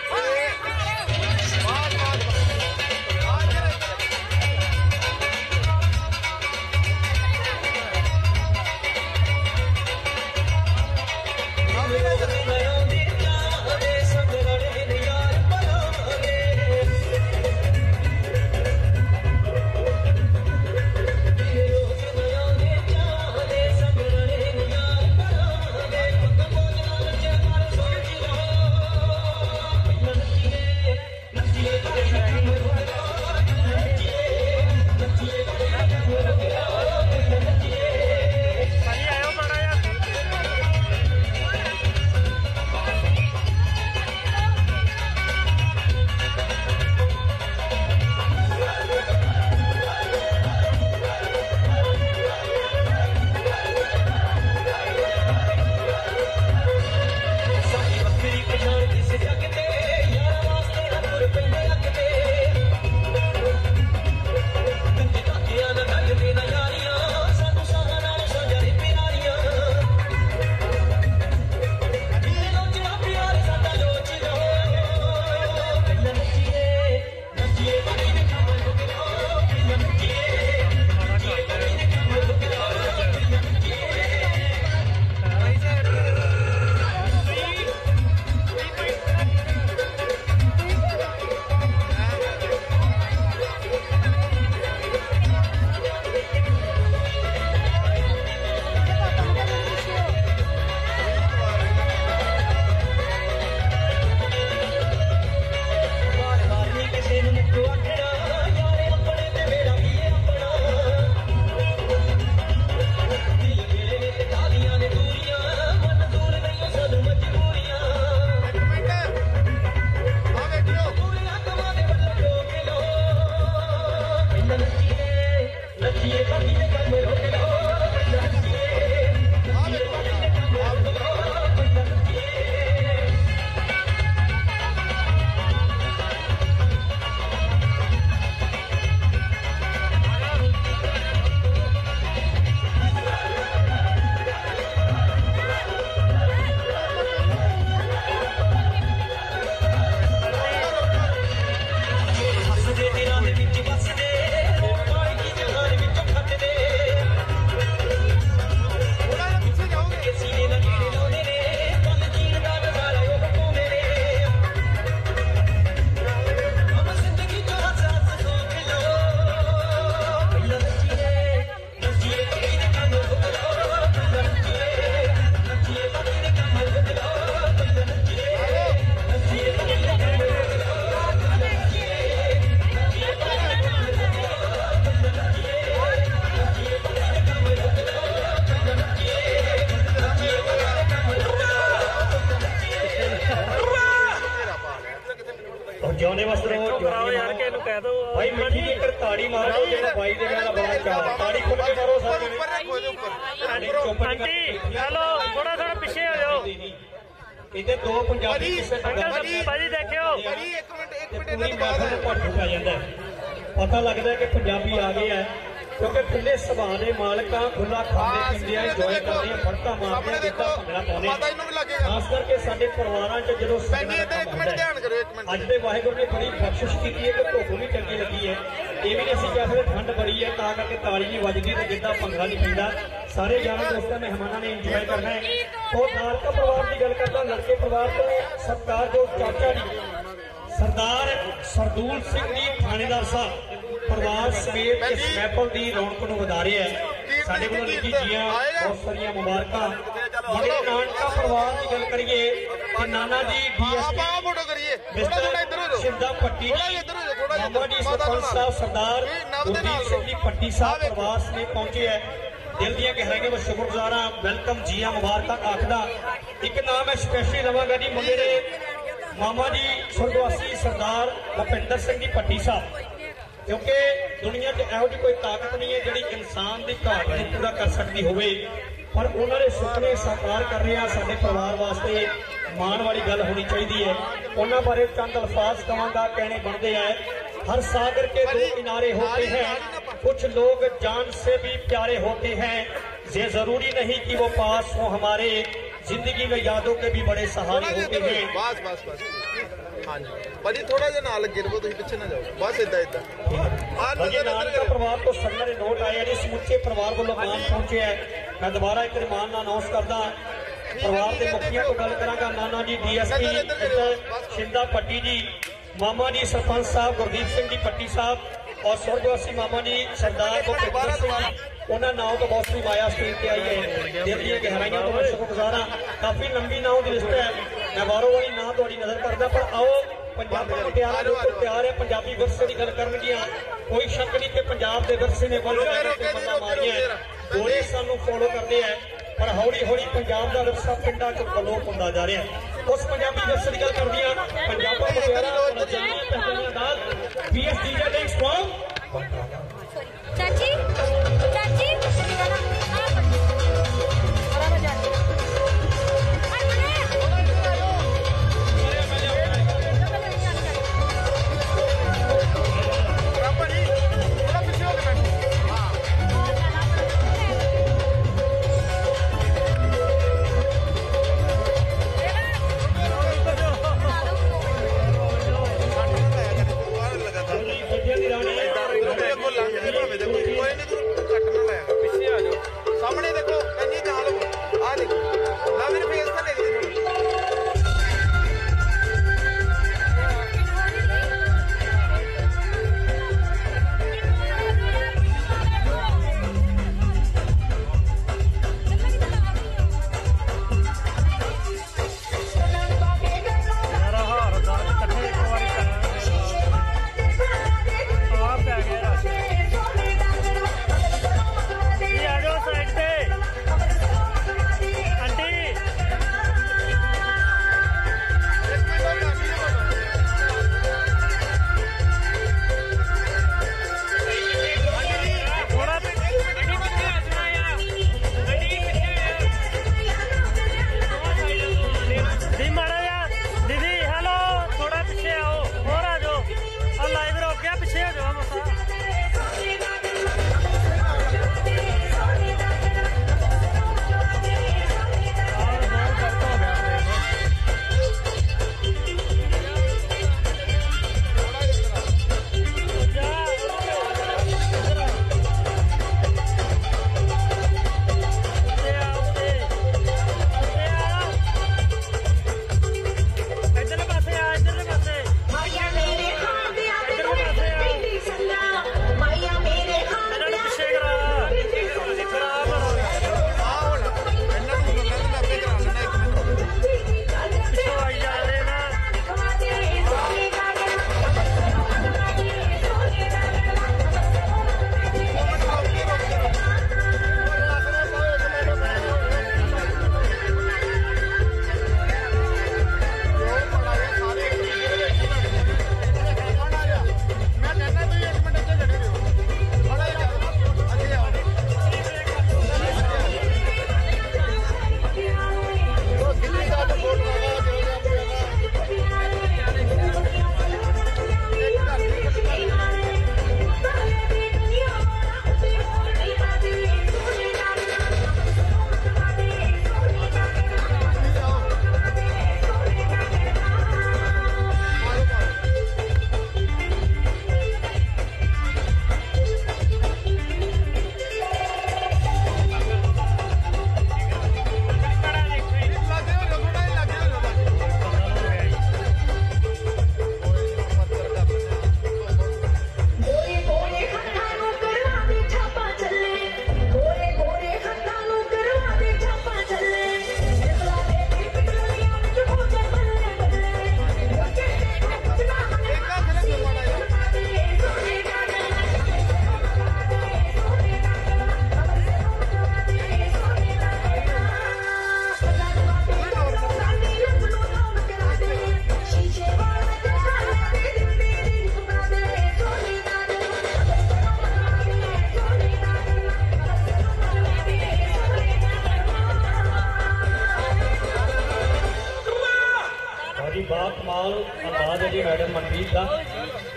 ਯਾਰ ਕਿ ਇਹਨੂੰ ਕਹਿ ਦੋ ਭਾਈ ਮਿੱਠੀ ਦੀ ਇੱਕ ਤਾੜੀ ਮਾਰ ਦਿਓ ਜਿਹੜਾ ਬਾਈ ਦੇ ਨਾਲ ਬੜਾ ਚਾਹ ਤਾੜੀ ਖੁੱਲ ਕੇ ਮਾਰੋ ਸਾਰੇ ਉੱਪਰ ਰੱਖੋ ਇਹਦੇ ਉੱਪਰ ਆਂਟੀ ਹੈਲੋ ਥੋੜਾ ਥੋੜਾ ਪਿੱਛੇ ਹੋ ਜਾਓ ਇਹਦੇ ਦੋ ਪੰਜਾਬੀ ਕਿਸੇ ਭਾਜੀ ਦੇਖਿਓ ਭਾਜੀ ਇੱਕ ਮਿੰਟ ਇਹਨਾਂ ਤੋਂ ਬਾਅਦ ਪੱਟੂ ਪੈ ਜਾਂਦਾ ਪਤਾ ਲੱਗਦਾ ਕਿ ਪੰਜਾਬੀ ਆ ਗਏ ਆ ਕਿਉਂਕਿ ਖੁੱਲੇ ਸੁਭਾਅ ਦੇ ਮਾਲਕਾਂ ਖੁੱਲਾ ਖਾਂਦੇ ਪੀਂਦੇ ਆ ਇੰਜੋਏ ਕਰਦੇ ਆ ਫੜਕਾ ਮਾਰਦੇ ਆ ਕਿੱਦਾਂ ਭੰਗੜਾ ਪਾਉਂਦੇ ਮਾਤਾ ਇਹਨੂੰ ਵੀ ਲੱਗੇਗਾ ਖਾਸ ਕਰਕੇ ਸਾਡੇ ਪਰਿਵਾਰਾਂ 'ਚ ਜਦੋਂ ਭੈਣੀ ਇੱਧਰ ਇੱਕ ਮਿੰਟ ਧਿਆਨ ਕਰੋ ਇੱਕ ਮਿੰਟ ਅੱਜ ਦੇ ਵਾਹਿਗੁਰੂ ਨੇ ਬੜੀ ਬਖਸ਼ਿਸ਼ ਕੀਤੀ ਹੈ ਕਿ ਧੁੱਪ ਵੀ ਚੰਗੀ ਲੱਗੀ ਹੈ ਇਹ ਵੀ ਨਹੀਂ ਅਸੀਂ ਕਹਿ ਸਕਦੇ ਠੰਡ ਬੜੀ ਹੈ ਤਾਂ ਕਰਕੇ ਤਾਲੀ ਨਹੀਂ ਵੱਜਦੀ ਤੇ ਜਿੱਦਾਂ ਭੰਗੜਾ ਨਹੀਂ ਪੈਂਦਾ ਸਾਰੇ ਯਾਰਾਂ ਦੋਸਤਾਂ ਮਹਿਮਾਨਾਂ ਨੇ ਇੰਜੋਏ ਕਰਨਾ ਹੈ ਉਹ ਨਾਰਕਾ ਪਰਿਵਾਰ ਦੀ ਗੱਲ ਕਰਦਾ ਲੜਕੇ ਪਰਿਵਾਰ ਤੋਂ ਸਰਕਾਰ ਜੋ ਚਾਚਾ ਜੀ ਸਰਦਾਰ ਸਰਦੂਲ ਸਿੰਘ ਜੀ ਥਾਣੇਦਾਰ ਸਾਹਿਬ ਪਰਿਵਾਰ ਸਮੇਤ ਇਸ ਮਹਿਫਲ ਦੀ ਰੌਣਕ ਨੂੰ ਵਧਾ ਰਿਹਾ ਹੈ ਸਾਡੇ ਵੱਲੋਂ ਲਿਖੀ ਜੀਆਂ ਬਹੁਤ ਸਾਰੀਆਂ ਮੁਬਾਰਕਾਂ ਜਿਹੜੇ ਨਾਨਕਾ ਪਰਿਵਾਰ ਦੀ ਗੱਲ ਕਰੀਏ ਕਿ ਨਾਨਾ ਜੀ ਆਪਾਂ ਫੋਟੋ ਕਰੀਏ ਥੋੜਾ ਇੱਧਰ ਹੋ ਜਾਓ ਸ਼ਿੰਦਾ ਪੱਟੀ ਮਾਮਾ ਜੀ ਸਰਪੰਚ ਸਾਹਿਬ ਸਰਦਾਰ ਗੁਰਦੀਪ ਸਿੰਘ ਜੀ ਪੱਟੀ ਸਾਹਿਬ ਪ੍ਰਵਾਸ ਨੇ ਪਹੁੰਚੇ ਹੈ ਦਿਲ ਦੀਆਂ ਗਹਿਰਾਈਆਂ ਵਿੱਚ ਸ਼ੁਕਰਗੁਜ਼ਾਰ ਹਾਂ ਵੈਲਕਮ ਜੀਆਂ ਮੁਬਾਰਕਾਂ ਆਖਦਾ ਇੱਕ ਨਾਮ ਹੈ ਸਪੈਸ਼ਲੀ ਲਵਾਂਗਾ ਜੀ ਮੁੰਡੇ ਦੇ ਮਾਮਾ ਜੀ ਸੁਰਗਵਾਸੀ ਸਰਦਾਰ ਭੁਪਿੰਦਰ ਸਿੰਘ ਜੀ ਪੱਟੀ ਸਾਹਿਬ ਕਿਉਂਕਿ ਦੁਨੀਆ 'ਚ ਇਹੋ ਜਿਹੀ ਕੋਈ ਤਾਕਤ ਨਹੀਂ ਹੈ ਜਿਹੜੀ ਇਨਸਾਨ ਦੀ ਘਾਟ ਨੂੰ ਪੂਰਾ ਕਰ ਸਕਦੀ ਹੋਵੇ ਪਰ ਉਹਨਾਂ ਦੇ ਸੁਪਨੇ ਸਾਕਾਰ ਕਰ ਰਿਹਾ ਸਾਡੇ ਪਰਿਵਾਰ ਵਾਸਤੇ ਮਾਣ ਵਾਲੀ ਗੱਲ ਹੋਣੀ ਚਾਹੀਦੀ ਹੈ ਉਹਨਾਂ ਬਾਰੇ ਚੰਦ ਅਲਫਾਜ਼ ਕਹਾਂਗਾ ਕਹਿਣੇ ਬਣਦੇ ਹੈ हर सागर के दो किनारे होते हैं कुछ लोग जान से भी प्यारे होते हैं ये जरूरी नहीं कि वो पास हो हमारे जिंदगी में यादों के भी बड़े सहारे होते हैं बस बस बस हाँ जी भाजी थोड़ा जिहा नाल लगे रहो तुसीं पिछे ना जाओ बस इदा इदा नानका परिवार को सन्ना दे नोट आए जी समुचे परिवार वालों मान पहुंचे है मैं दोबारा एक मान ना अनाउंस करदा परिवार के मुखिया को गल करांगा नाना जी DSP शिंदा पट्टी जी मामा जी सरपंच साहब गुरदीप सिंह जी पट्टी साहब और स्वर्गवासी मामा जी सरदार भुपिंदर सिंह जी उन्होंने नाव तो बहुत सी माया स्क्रीन पे आई है दिल दी गहराइयों तो मैं शुक्रगुजार हाँ काफी लंबी नाव की लिस्ट है मैं बारों वाली नाम थोड़ी नजर करदा पर आओ पंजाबी मुटियार बिल्कुल तैयार है पंजाबी विरसे की गल करनगियां कोई शक नहीं कि पंजाब के विरसे ने बल्ला मारियां गोली सानू फॉलो करते हैं पर हौली हौली पंजाब का विरसा पिंडा च अलोप होंदा जा रहा है उस पंजाबी विरसे की गल करदी हां पंजाबा मुटियारा जन्नी पहचानियां नाल BS DJ डे स्ट्रांग चाची चाची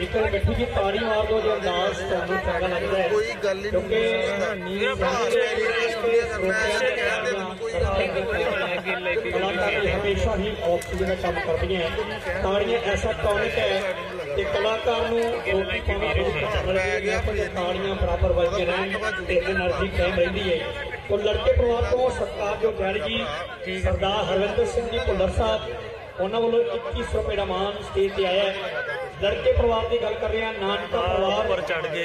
एक मिठी जी ताड़ी मार दो जो अंदाज तुहानू चंगा लगता है कोई गल ही क्योंकि कलाकार हमेशा ही ऑक्सीजन का काम करती हैं। ताड़ियां ऐसा टॉनिक है कि कलाकार नू रोटी पानी ताड़ियां बराबर बजते रहन ते एनर्जी कायम रहिंदी है। तो लड़के परिवार तो सरकार जो डैडी जी सरदार हरविंदर सिंह जी भुल्लर साहब उन्होंने वालों 2100 रुपए का मान स्टेज से आया है। लड़के परिवार की गल कर रहे हैं, नानका परिवार चढ़ गए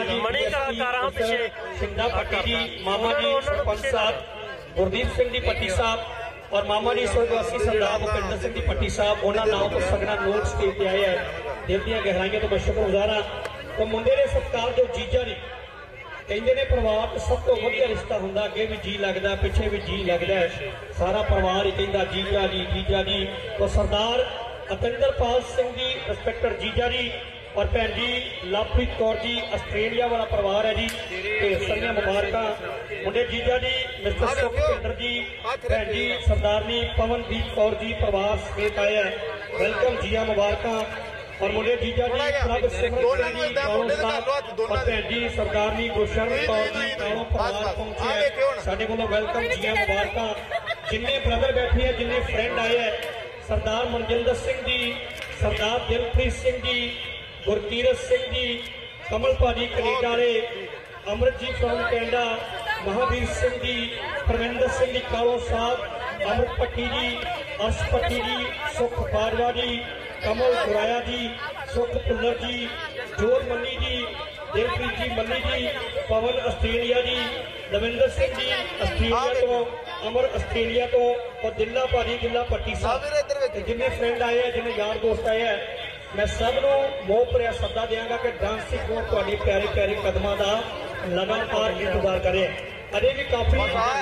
शिंदा पट्टी जी, मामा जी सरपंच साहब गुरदीप सिंह जी पट्टी साहब और मामा जी स्वर्गवासी सरदार भुपिंदर सिंह जी पट्टी साहब उन्होंने नाम तो सगना नोट स्टेज से आया है। दिल दी गहराइयां तो मैं शुक्रगुजार हाँ। तो मुंडे ने सत्कार जो जीजा ने कहते ने परिवार सब तो वधिया रिश्ता होंदा, अगे भी जी लगता पिछे भी जी लगता है, सारा परिवार ही कहता जीजा जी जीजा जी। तो सरदार अतिंदरपाल सिंह जी रिस्पेक्टर जीजा जी और भैन जी लवप्रीत कौर जी आस्ट्रेलिया वाला परिवार है जी। सारिया मुबारक मुंडे जीजा जी मिस्टर सुखविंदर जी, भैन जी सरदारनी पवनदीप कौर जी परिवार समेत आए हैं, वेलकम जिया मुबारक। और मुंडे जीजा जी प्रभ सिमरन जी और भैन जी सरदारनी गुरशरण कौर जी दोनों परिवार पहुंचे हैं, साडे कोलों वेलकम जिया मुबारक। जिन्ने ब्रदर बैठे हैं जिन्ने फ्रेंड आए हैं, सरदार मनजिंदर सिंह जी, सरदार दिलप्रीत सिंह जी, गुरकीरत सिंह जी, कमल भाजी कनेडा वाले, अमृत जी फ्रॉम कैनेडा, महावीर सिंह जी, परविंदर सिंह जी कालो साहब, अमृत पट्टी जी, अर्श पट्टी जी, सुख बाजवा जी, कमल गुराया जी, सुख पुल्लर जी, जोर मनी जी, दिलप्रीत जी मनी जी, पवन आस्ट्रेलिया जी, दविंदर सिंह जी आस्ट्रेलिया तो, अमर आस्ट्रेलिया तो और दिल्ला भाजी दिल्ला पट्टी साहब जिन्हें फ्रेंड आए हैं जिन्हें यार दोस्त आए हैं, मैं सबनों मोह भरिया सदा देंगा कि डांसिंग को थोड़ी प्यारे प्यारे कदमों का लगातार इंतजार करें। अरे भी काफी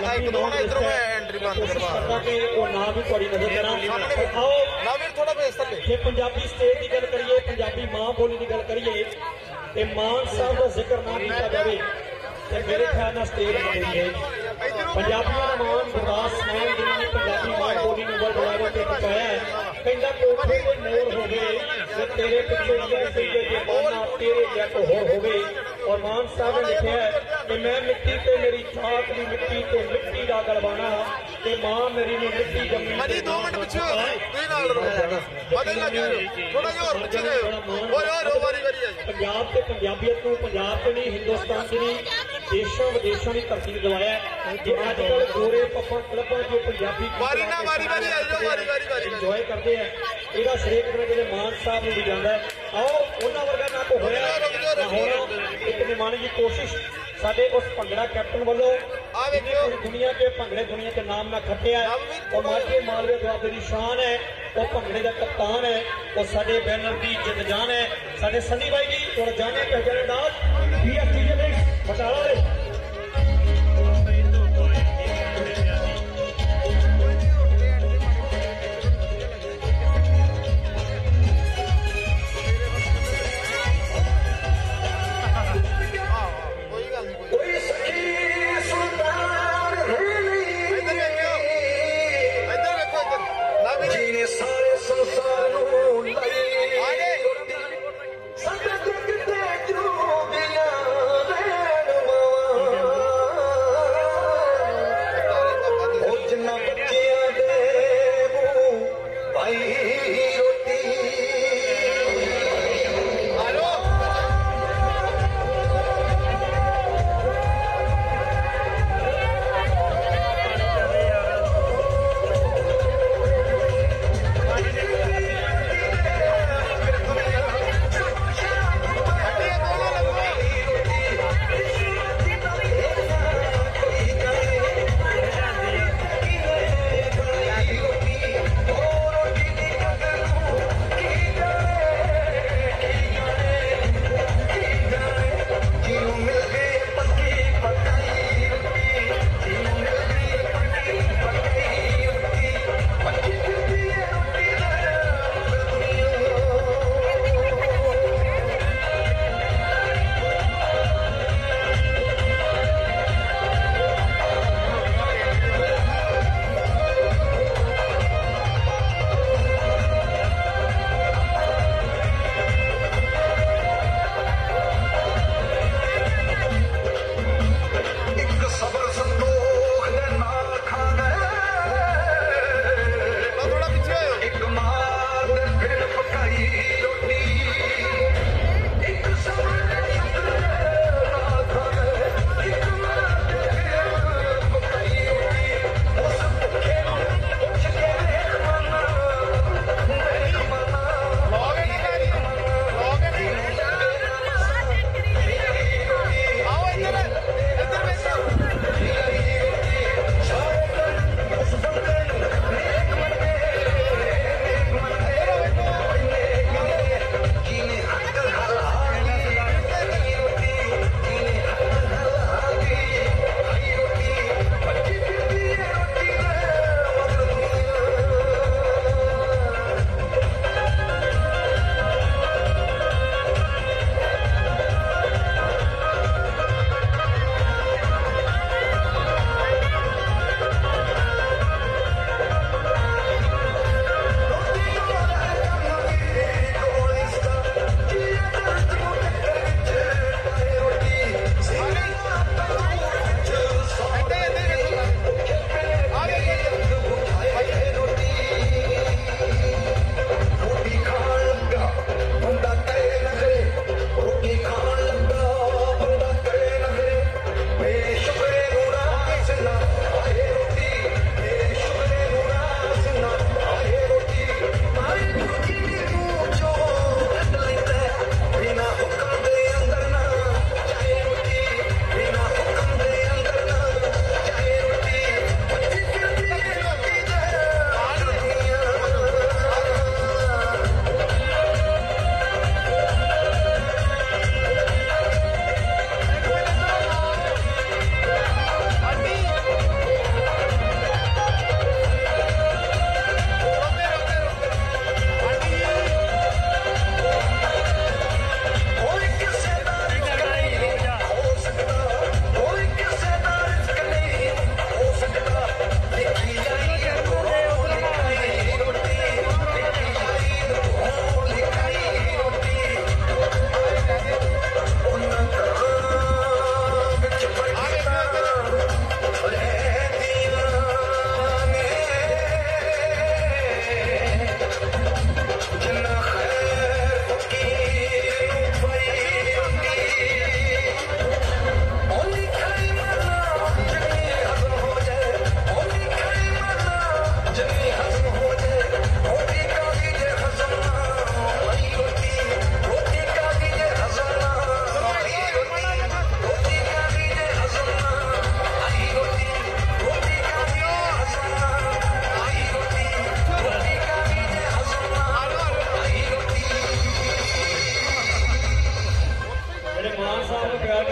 कोशिश करता कि वो ना भी थोड़ी नजर करा। आओ जे पंजाबी स्टेज की गल करिए, पंजाबी मां बोली की गल करिए, मान साहब का जिक्र ना किया जाए तो मेरे ख्याल में स्टेज बनी है। पंजाबियों का मान गुरदास मान जिन्होंने पंजाबी मां बोली को वर्ल्ड लेवल पर पहुंचाया है, कहता कोठे कोई मोर हो गए तो तेरे पिछे तेरे क्या को हो गए। और मान साहब ने लिखा है कि मैं मिट्टी ते मेरी छात भी मिट्टी ते मिट्टी का गलवाना कि मां मेरी ने मिट्टी जमी। पंजाब से पंजाबियत को पंजाब से नहीं हिंदुस्तान से नहीं देशों विदेशों की धरती दवाया जो अजकल गोरे पप्पा क्लबा जो पंजाबी इंजॉय करते हैं, ਇਹਦਾ ਸ਼੍ਰੇਕ ਜਿਹੜੇ ਮਾਨ ਸਾਹਿਬ ਨੂੰ ਵੀ ਜਾਂਦਾ ਹੈ। ਆਓ ਉਹਨਾਂ ਵਰਗਾ ਨਾ ਕੋ ਹੋਇਆ ਨਾ ਹੋਣਾ, ਇੱਕ ਨਿਮਾਣੀ ਦੀ ਕੋਸ਼ਿਸ਼ ਸਾਡੇ ਉਸ ਭੰਗੜਾ ਕੈਪਟਨ ਵੱਲੋਂ ਜਿਹਨੇ ਪੂਰੀ ਦੁਨੀਆ के ਭੰਗੜੇ ਦੁਨੀਆ के नाम ना खटिया है और माਝੇ मालवे दुआबे की शान है, वो भंगड़े का कप्तान है, वो साडे बैनर की जिद जान है। साडे सनी भाई जी थोड़ा जाने पहचाने नाल BFT बटाला वाले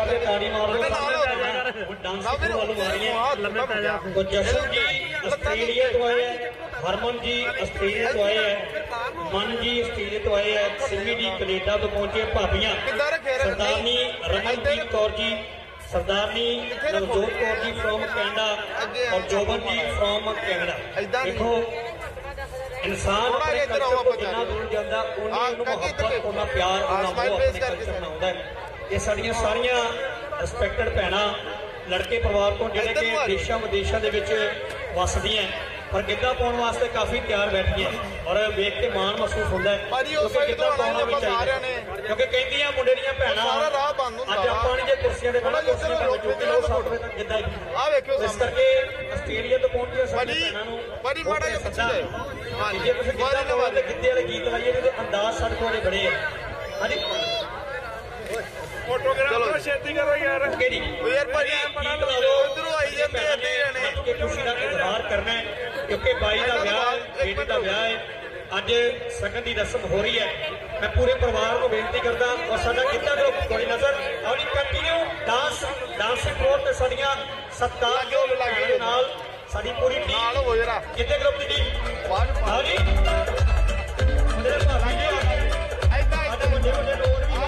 ਤੇ ਤਾੜੀ ਮਾਰ ਲਓ ਉਹ ਡਾਂਸ ਵੱਲ ਮਾਰੀਆਂ तो जशन जी आस्ट्रेलिया तो आए हैं, हरमन जी आस्ट्रेलिया तो आए हैं, मन जी आस्ट्रेलिया तो आए हैं, सिमी जी कनेडा तो पहुंचे, भाभियां सरदारनी रमनदीप कौर जी, सरदारनी नवजोत कौर जी फ्रॉम कैनेडा और जोबन जी फ्रॉम कैनेडा। देखो इंसान अपने कल्चर को जिन्ना दूर जाता उन्नी मुहब्बत उन्ना प्यार उन्ना मोह अपने कल्चर नाल आउंदा है। ये साडियां सारियां रिस्पैक्टेड भैणां लड़के परिवार को जिहड़े कि देशां विदेशां दे विच वसदियां पर गिद्धा पाउण वास्ते काफी तैयार बैठियां और वेख के माण महसूस होंदा है क्योंकि गिद्धा पाउणा भी चाहिए क्योंकि कहंदियां मुंडे दीयां भैणां अज आपां नहीं जे कुर्सियां दे बड़ा कुर्सियां ते चुक्के लो 7 वजे तक गिद्धा आ वेखियो इस करके आस्ट्रेलिया तो पहुंचे साडी भैणां नूं बड़ी माड़ा जिहा सच्चा हां जे तुसीं गिद्धा पाउणा ते गिद्धे वाले गीत लाइए ते अंदाज साडे कोले बड़े है हां जी फोटोग्राफ छेती करो यार यार भाजी इधरों आई जाते हैं कि खुशी का इजहार करना है क्योंकि भाई का ब्याह बेटे का ब्याह है अज सगन की रस्म हो रही है। मैं पूरे परिवार को बेनती करता और साडा गिद्धा ग्रुप थोड़ी नजर और कंटिन्यू डांसिंग फ्लोर ते साडियां सत्कार जो लगे नाल साडी पूरी टीम गिद्धे ग्रुप की टीम हां जी मेरे भाभी जी ऐदा बड़े बड़े लोग भी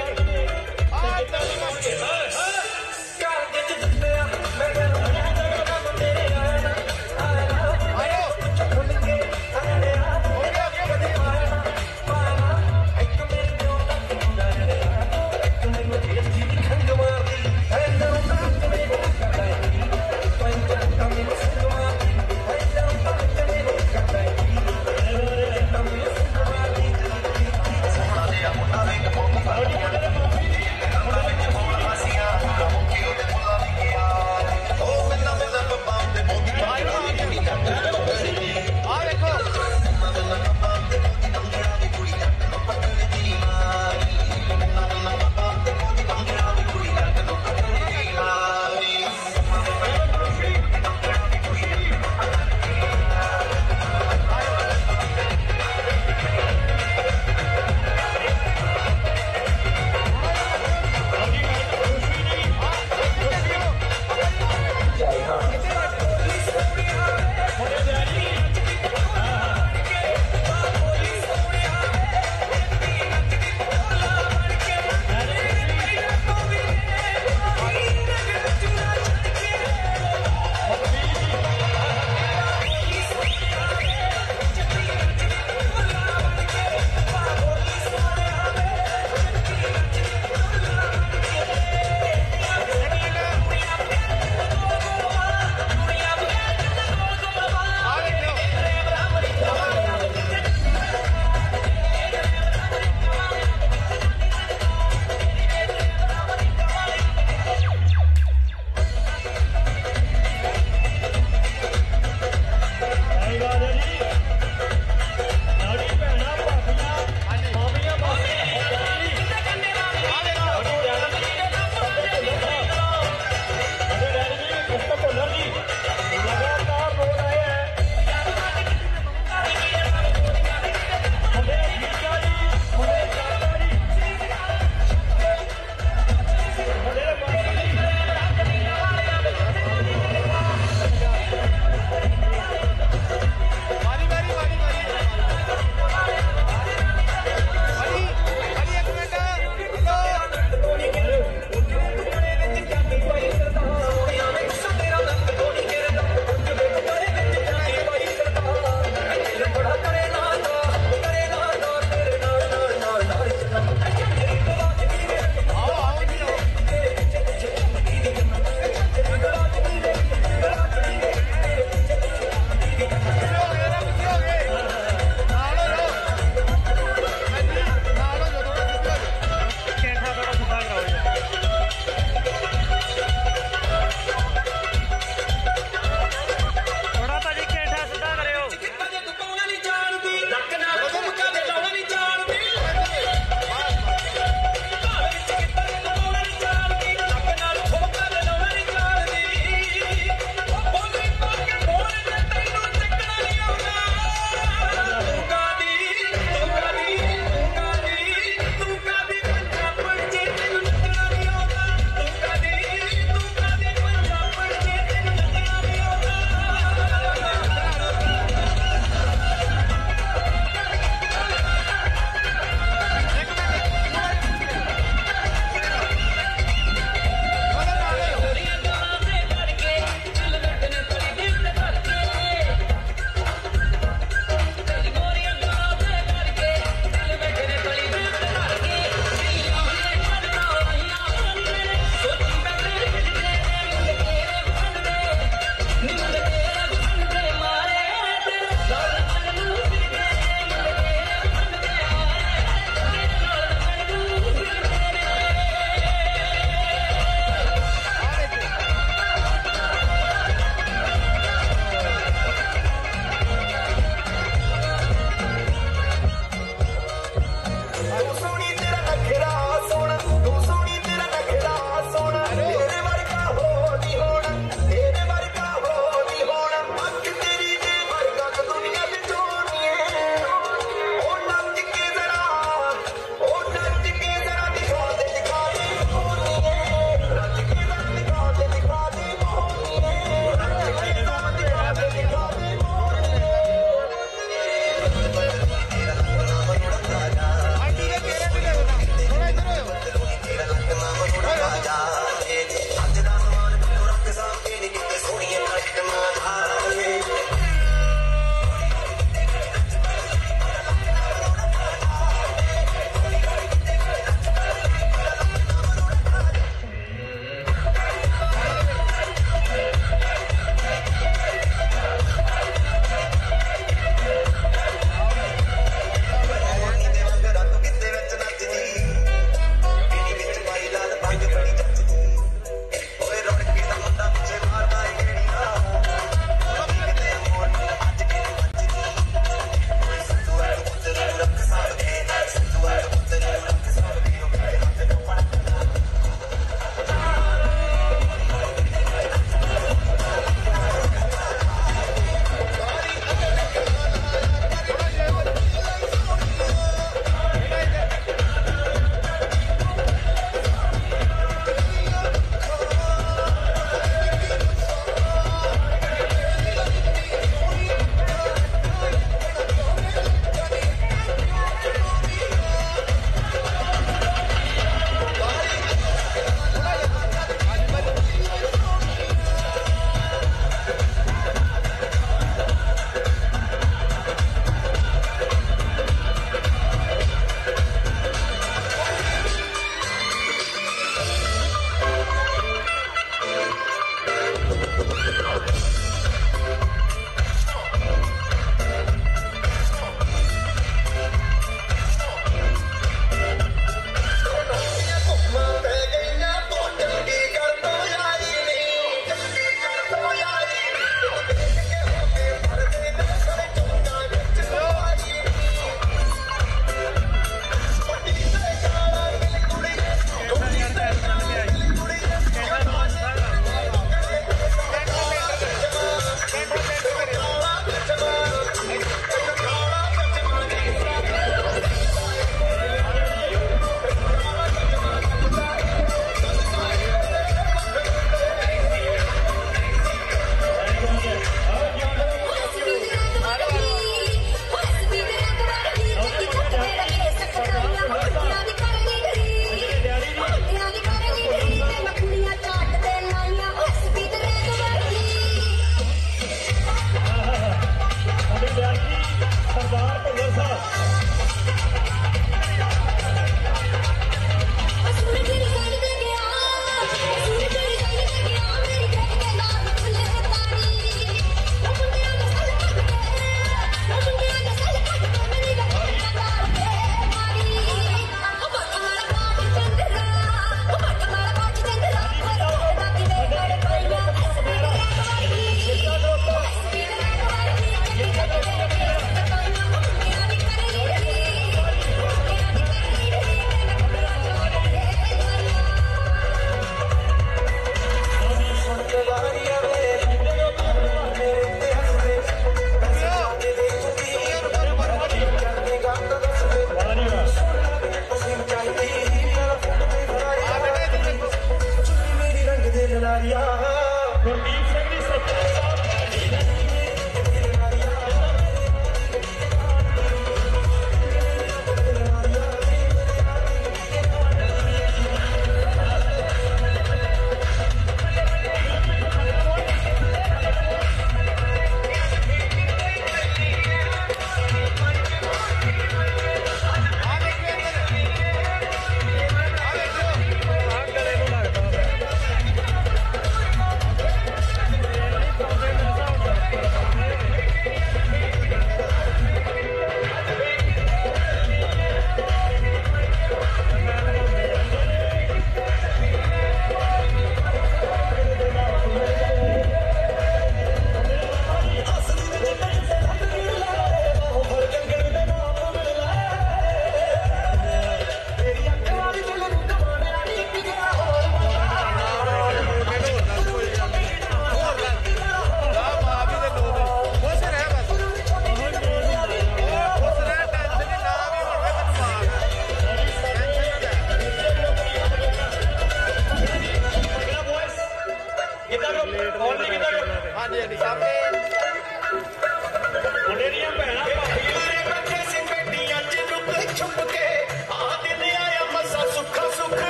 ਗੁਰਦੀਪ ਸਿੰਘ ਜੀ ਸਰਪੰਚ ਸਾਹਿਬ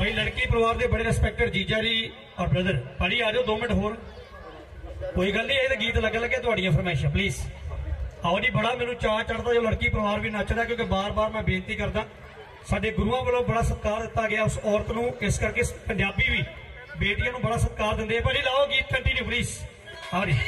भाई लड़की परिवार के बड़े रिस्पैक्टेड जीजा जी और ब्रदर भाजी आ जाओ 2 मिनट होर कोई गल नहीं ये गीत लगे लगे थोड़ियां फरमाइशां प्लीज आओ जी बड़ा मैनू चाह चढ़ता जो लड़की परिवार भी नचदा क्योंकि बार बार मैं बेनती करदा साडे गुरुआं वालों बड़ा सत्कार दिता गया उस औरत नूं इस करके पंजाबी भी बेटियां नूं बड़ा सत्कार दिंदे भाजी लाओ गीत कंटिन्यू प्लीज आओ जी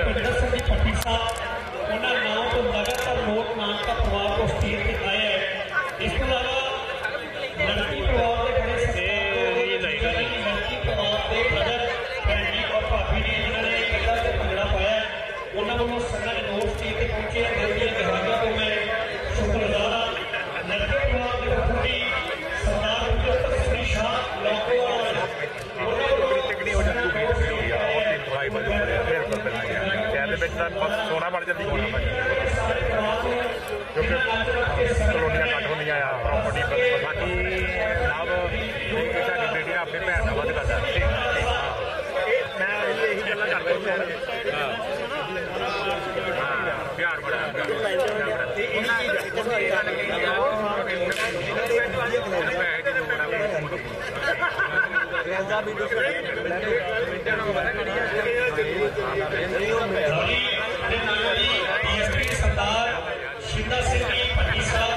ਭੁਪਿੰਦਰ ਸਿੰਘ ਜੀ ਭੱਟੀ ਸਾਹਿਬ ਉਹਨਾਂ ਨਾਮ ਤੋਂ ਲਗਾਤਾਰ ਲੋਕ ਨਾਨਕਾ ਪਰਿਵਾਰ ਤੋਂ ਸਟੇਜ ਤੇ ਆਏ ਹੈ। ਇਸ ਤੋਂ ਇਲਾਵਾ ਲੜਕੀ ਪਰਿਵਾਰ ਦੇ ਬੜੇ ਲੜਕੀ ਪਰਿਵਾਰ ਦੇ ਬ੍ਰਦਰ ਭੈਣ ਜੀ ਔਰ ਭਾਬੀ ਨੇ ਜਿਨ੍ਹਾਂ ਨੇ ਇਕੱਠਾ ਤੇ ਭੰਗੜਾ ਪਾਇਆ ਉਹਨਾਂ ਵੱਲੋਂ ਸੰਗਤ ਨੋਟ ਸਟੇਜ ਤੇ ਪਹੁੰਚੇ ਦਿਲ ਦੀਆਂ ਗਹਿਰਾਈਆਂ ਤੋਂ ਮੈਂ ਸ਼ੁਕਰਗੁਜ਼ਾਰ ਹਾਂ। ਲੜਕੇ ਪਰਿਵਾਰ ਦੇ ਪ੍ਰਤੀ ਸਰਦਾਰ ਗੁਰਜੀਤ ਸਿੰਘ ਸ਼ਾਹ ਲੋਕੋਵਾਲ ਉਹਨਾਂ ਵੱਲੋਂ सोना बढ़ जाती क्योंकि कलोनियां घट होंगे प्रॉपर्टी बाकी जनाब साड़ी बेटी अपनी भैन का वध करता मैं यही गल करता प्यार बड़ा सरदार शिंदा सिंह जी भट्टी साहब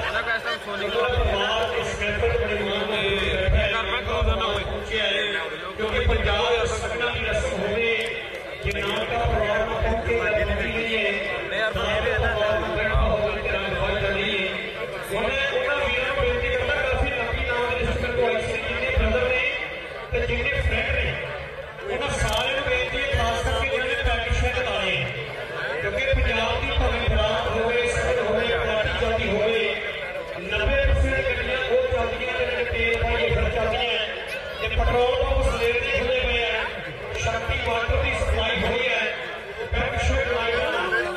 क्योंकि पंजाब सगना की रस्म होवे कि नानका परिवार में पहुंचे जिन्ने फ्रेंड ने उन्होंने सारे बेनती है खास करके जिन्होंने पैटिशन लाए क्योंकि पंजाब की भावें बरात होवे सगन होवे पार्टी चलती होवे 90% गड्डियां वो चलदियां जिन्होंने तेल पाइए फिर चलदियां ते पेट्रोल पंप सवेर दे खुले हुए हैं शक्ति वाटर की सप्लाई हुई है पैटिशन लाया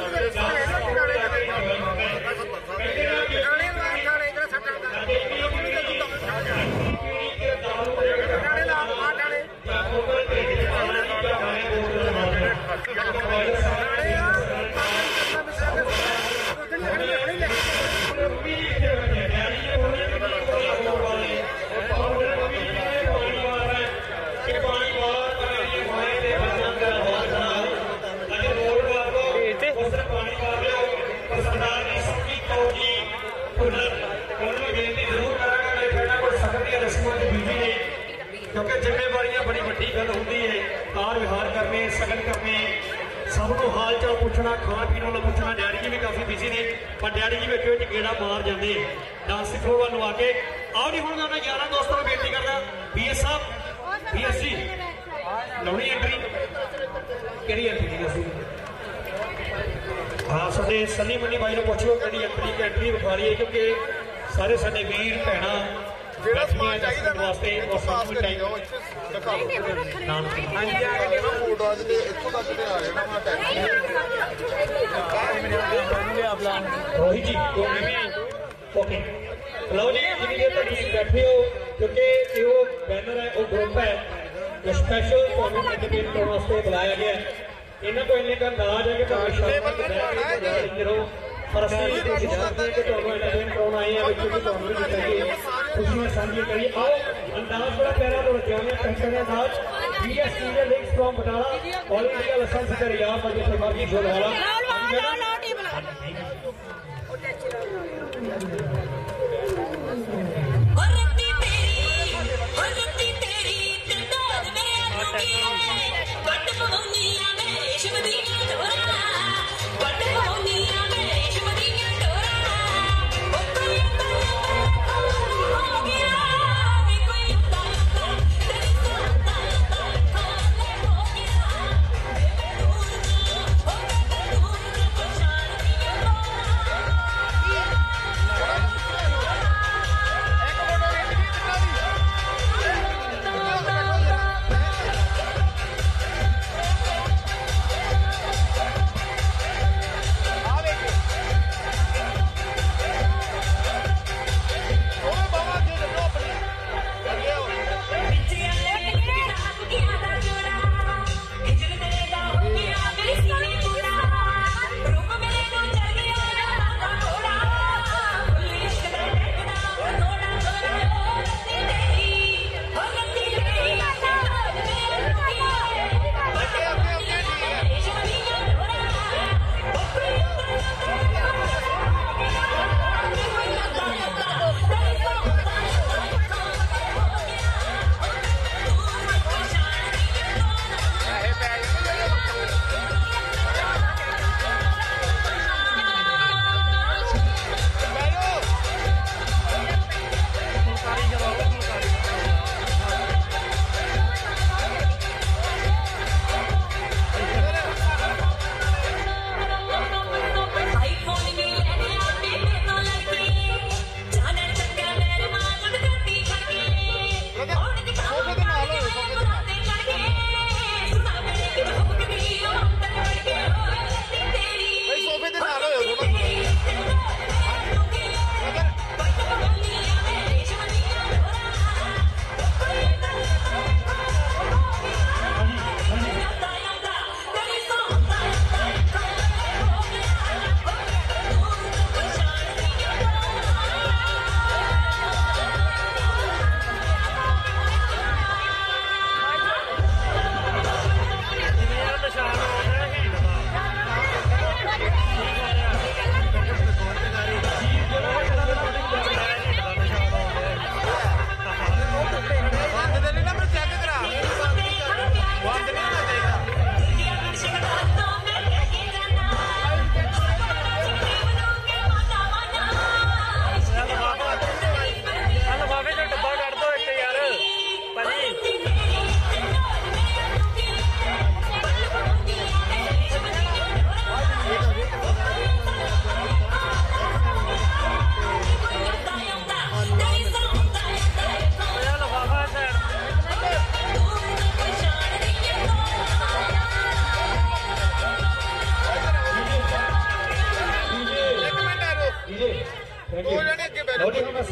क्योंकि जिम्मेवारियां बड़ी वड्डी गल होंदी है कार विहार करने सगन करने सबको हाल चाल पूछना खाण पीण वाला पूछना डैडी जी भी काफी बिजी ने पर डैडी जी वेखो गेड़ा मार जाते हैं डांस फ्लोर वाल आके आओ नहीं हूँ मैं 11 दोस्तों को बेनती करना BS साहब BS जी लाउनी एंट्री केड़ी एंट्री हाँ साडे सनी मनी भाई को पुछो कि एंट्री विखा रही है क्योंकि सारे साडे वीर भैणा वास्ते रोहित जी ओके लो जी जिन्नी देर तक बैठे हो क्योंकि जो बैनर है वो ग्रुप है जो स्पैशल एंटरटेन करने वास्ते बुलाया गया इन्हों को इन्ने का अंदाज है कि पर असली कोशिश करते हैं कि तुम एंटरटेन कराना आए हैं बच्चों की तुम भी दिखाइए खुशियां साझी करिए आओ अंदाज बड़ा प्यारा तो रचाने पहचाने अंदाज BS लीग्स from Batala all India licence का रियाज पर जिसे मर्जी शो वाला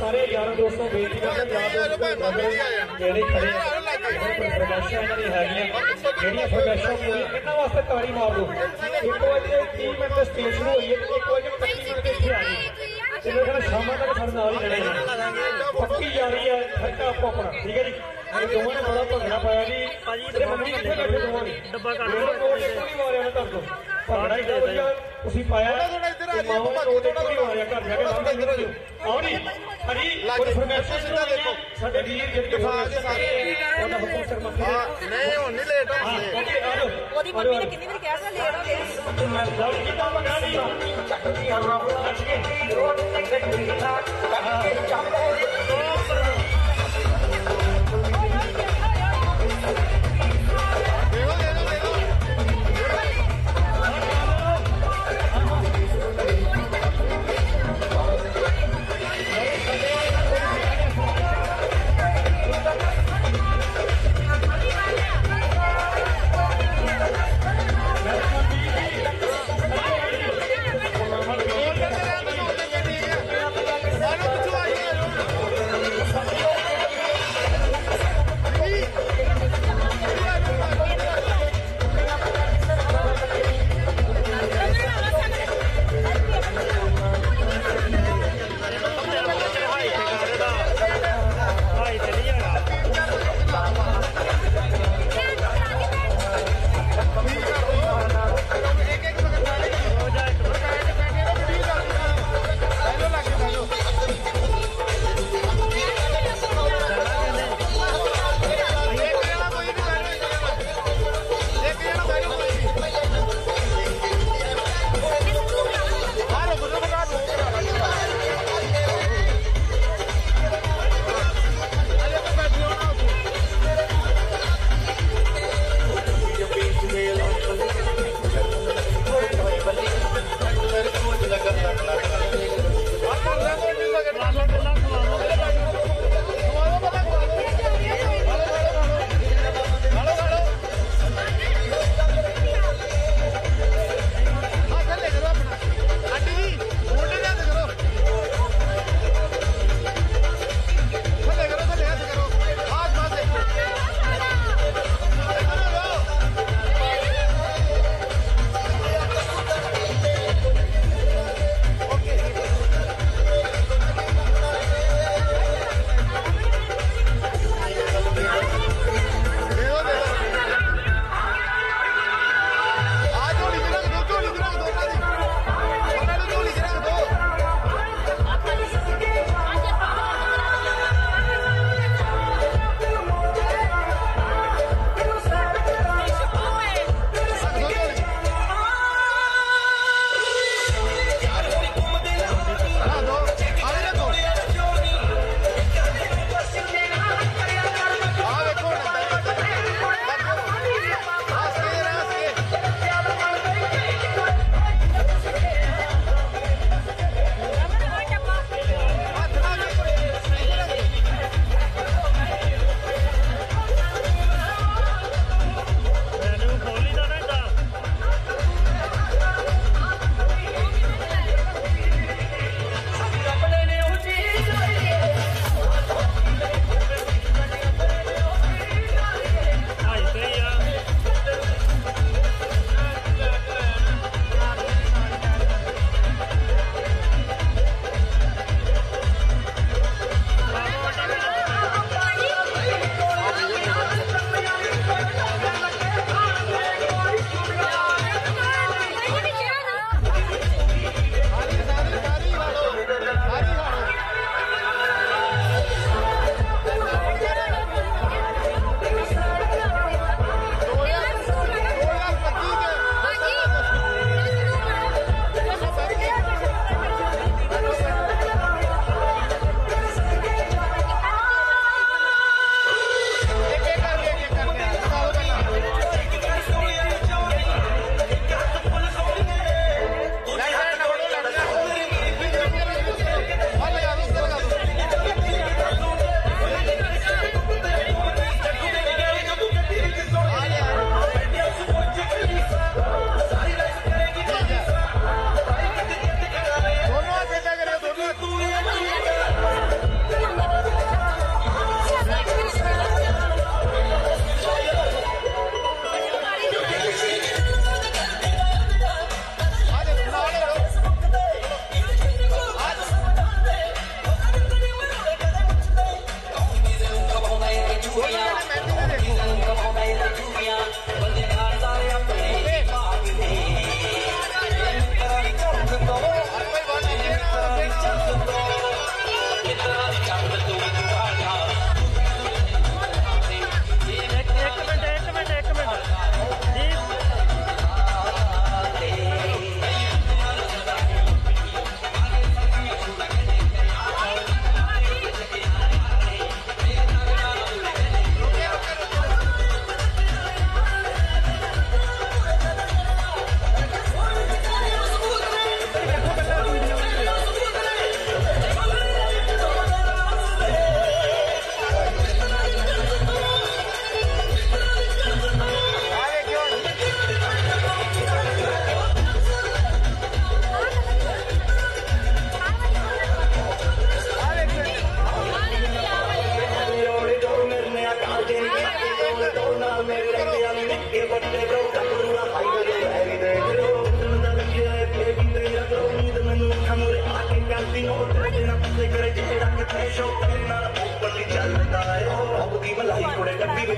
सारे यार दोस्तों बेनती करते ਜਿਹੜੇ ਖੜੇ ਫਰਮਾਇਸ਼ਾਂ ਇਹਨਾਂ ਦੀ ਹੈਗੀਆਂ ਜਿਹੜੀਆਂ ਫਰਮਾਇਸ਼ਾਂ ਪੂਰੀਆਂ ਇਹਨਾਂ ਵਾਸਤੇ ਤਾੜੀ ਮਾਰ ਦਿਓ 1 ਵਜੇ 30 ਮਿੰਟ ਤੇ ਸਟੇਜ ਸ਼ੁਰੂ ਹੋਈ ਹੈ 1 ਵਜੇ 25 ਮਿੰਟ ਤੇ ਇੱਥੇ ਆ ਗਈ ਤੇ ਮੇਰੇ ਖਿਆਲ ਸ਼ਾਮਾਂ ਤੱਕ ਸਾਡੇ ਨਾਲ ਹੀ ਰਹਿਣਾ ਪੱਕੀ ਜਾ ਰਹੀ ਹੈ ਖਰਚਾ ਆਪੋ ਆਪਣਾ ਠੀਕ ਹੈ ਜੀ ਇਹ ਦੋਵਾਂ ਨੇ ਬੜਾ ਭੰਗੜਾ ਪਾਇਆ ਜੀ ਤੇ ਮੰਮੀ ਕਿੱਥੇ ਬੈਠੇ ਦੋਵਾਂ ਨੇ ਡੱਬਾ ਕੱਢ ਲਓ ਕੋਈ ਮਾਰਿਆ ਨਾ ਕਰ ਦੋ ਭੰਗੜਾ ਹੀ ਵਧੀਆ ਤੁਸੀਂ ਪਾਇਆ ਤੇ ਮਾਵਾਂ ਰੋਡ ਇੱਕ ਵੀ ਮਾਰਿਆ ਘਰ ਜਾ ਕੇ ਸਾਹਮਣੇ ਆਓ ਨਹੀਂ ਹਰੀ ਕੋਈ ਫਰਮਾਇਸ਼ਾਂ ਸਿੱਧਾ ਦੇਖੋ ਸਾਡੇ ਵੀਰ ਜਿਹੜੇ ਉਹਨਾਂ ਹੁਕਮ ਸਰਮੱਖੀ ਨਹੀਂ ਹੁਣ ਨਹੀਂ ਲੇਟ ਹੋਣਗੇ ਉਹਦੀ ਮੰਮੀ ਨੇ ਕਿੰਨੀ ਵਾਰੀ ਕਿਹਾ ਸੀ ਲੇਟ ਹੋ ਗਏ ਮੈਂ ਲੜ ਕੀ ਤਾਂ ਮੰਗਾ ਨਹੀਂ ਚੱਕਦੀ ਕਰਨਾ ਅੱਜ ਕੇ ਰੋਡ ਤੇ ਗੱਡੀ ਨਾ ਕੱਢ ਕੇ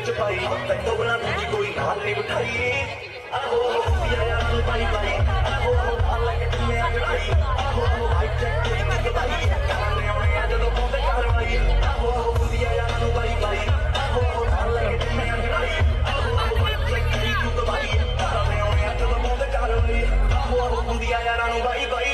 ਵਿੱਚ ਪਾਈ ਤੈਨੂੰ ਬਣਾ ਦੂਜੀ ਕੋਈ ਨਾਲ ਨਹੀਂ ਬਿਠਾਈ ਆਹੋ ਯਾਰਾਂ ਨੂੰ ਪਾਈ ਪਾਈ ਆਹੋ ਹਾਲਾਂ ਕਿ ਮੈਂ ਅਗੜਾਈ ਆਹੋ ਹਾਈ ਚੈੱਕ ਕੋਈ ਨਾ ਗਵਾਈ ਯਾਰਾਂ ਨੇ ਆਉਣੇ ਜਦੋਂ ਪਹੁੰਚੇ ਕਾਰਵਾਈ ਆਹੋ ਯਾਰਾਂ ਨੂੰ ਪਾਈ ਪਾਈ ਆਹੋ ਹਾਲਾਂ ਕਿ ਮੈਂ ਅਗੜਾਈ ਆਹੋ ਹਾਈ ਚੈੱਕ ਕੋਈ ਨਾ ਗਵਾਈ ਯਾਰਾਂ ਨੇ ਆਉਣੇ ਜਦੋਂ ਪਹੁੰਚੇ ਕਾਰਵਾਈ ਆਹੋ ਯਾਰਾਂ ਨੂੰ ਪਾਈ ਪਾਈ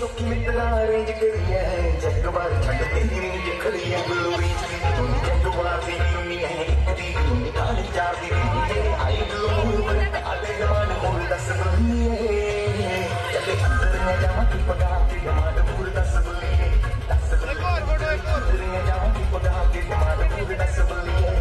सुखी मित्रा रेंज करिए जग बार छड़ तेरी रेंज खड़िए गुलोरी तू जग बार दी दुनी है दी दुनी काल चार दी आई गुलोर आले जवान मोर दस बनिए चले अंदर में जावा की पगा के जमात पूर दस बनिए दस अंदर में जावा की पगा के जमात पूर दस बनिए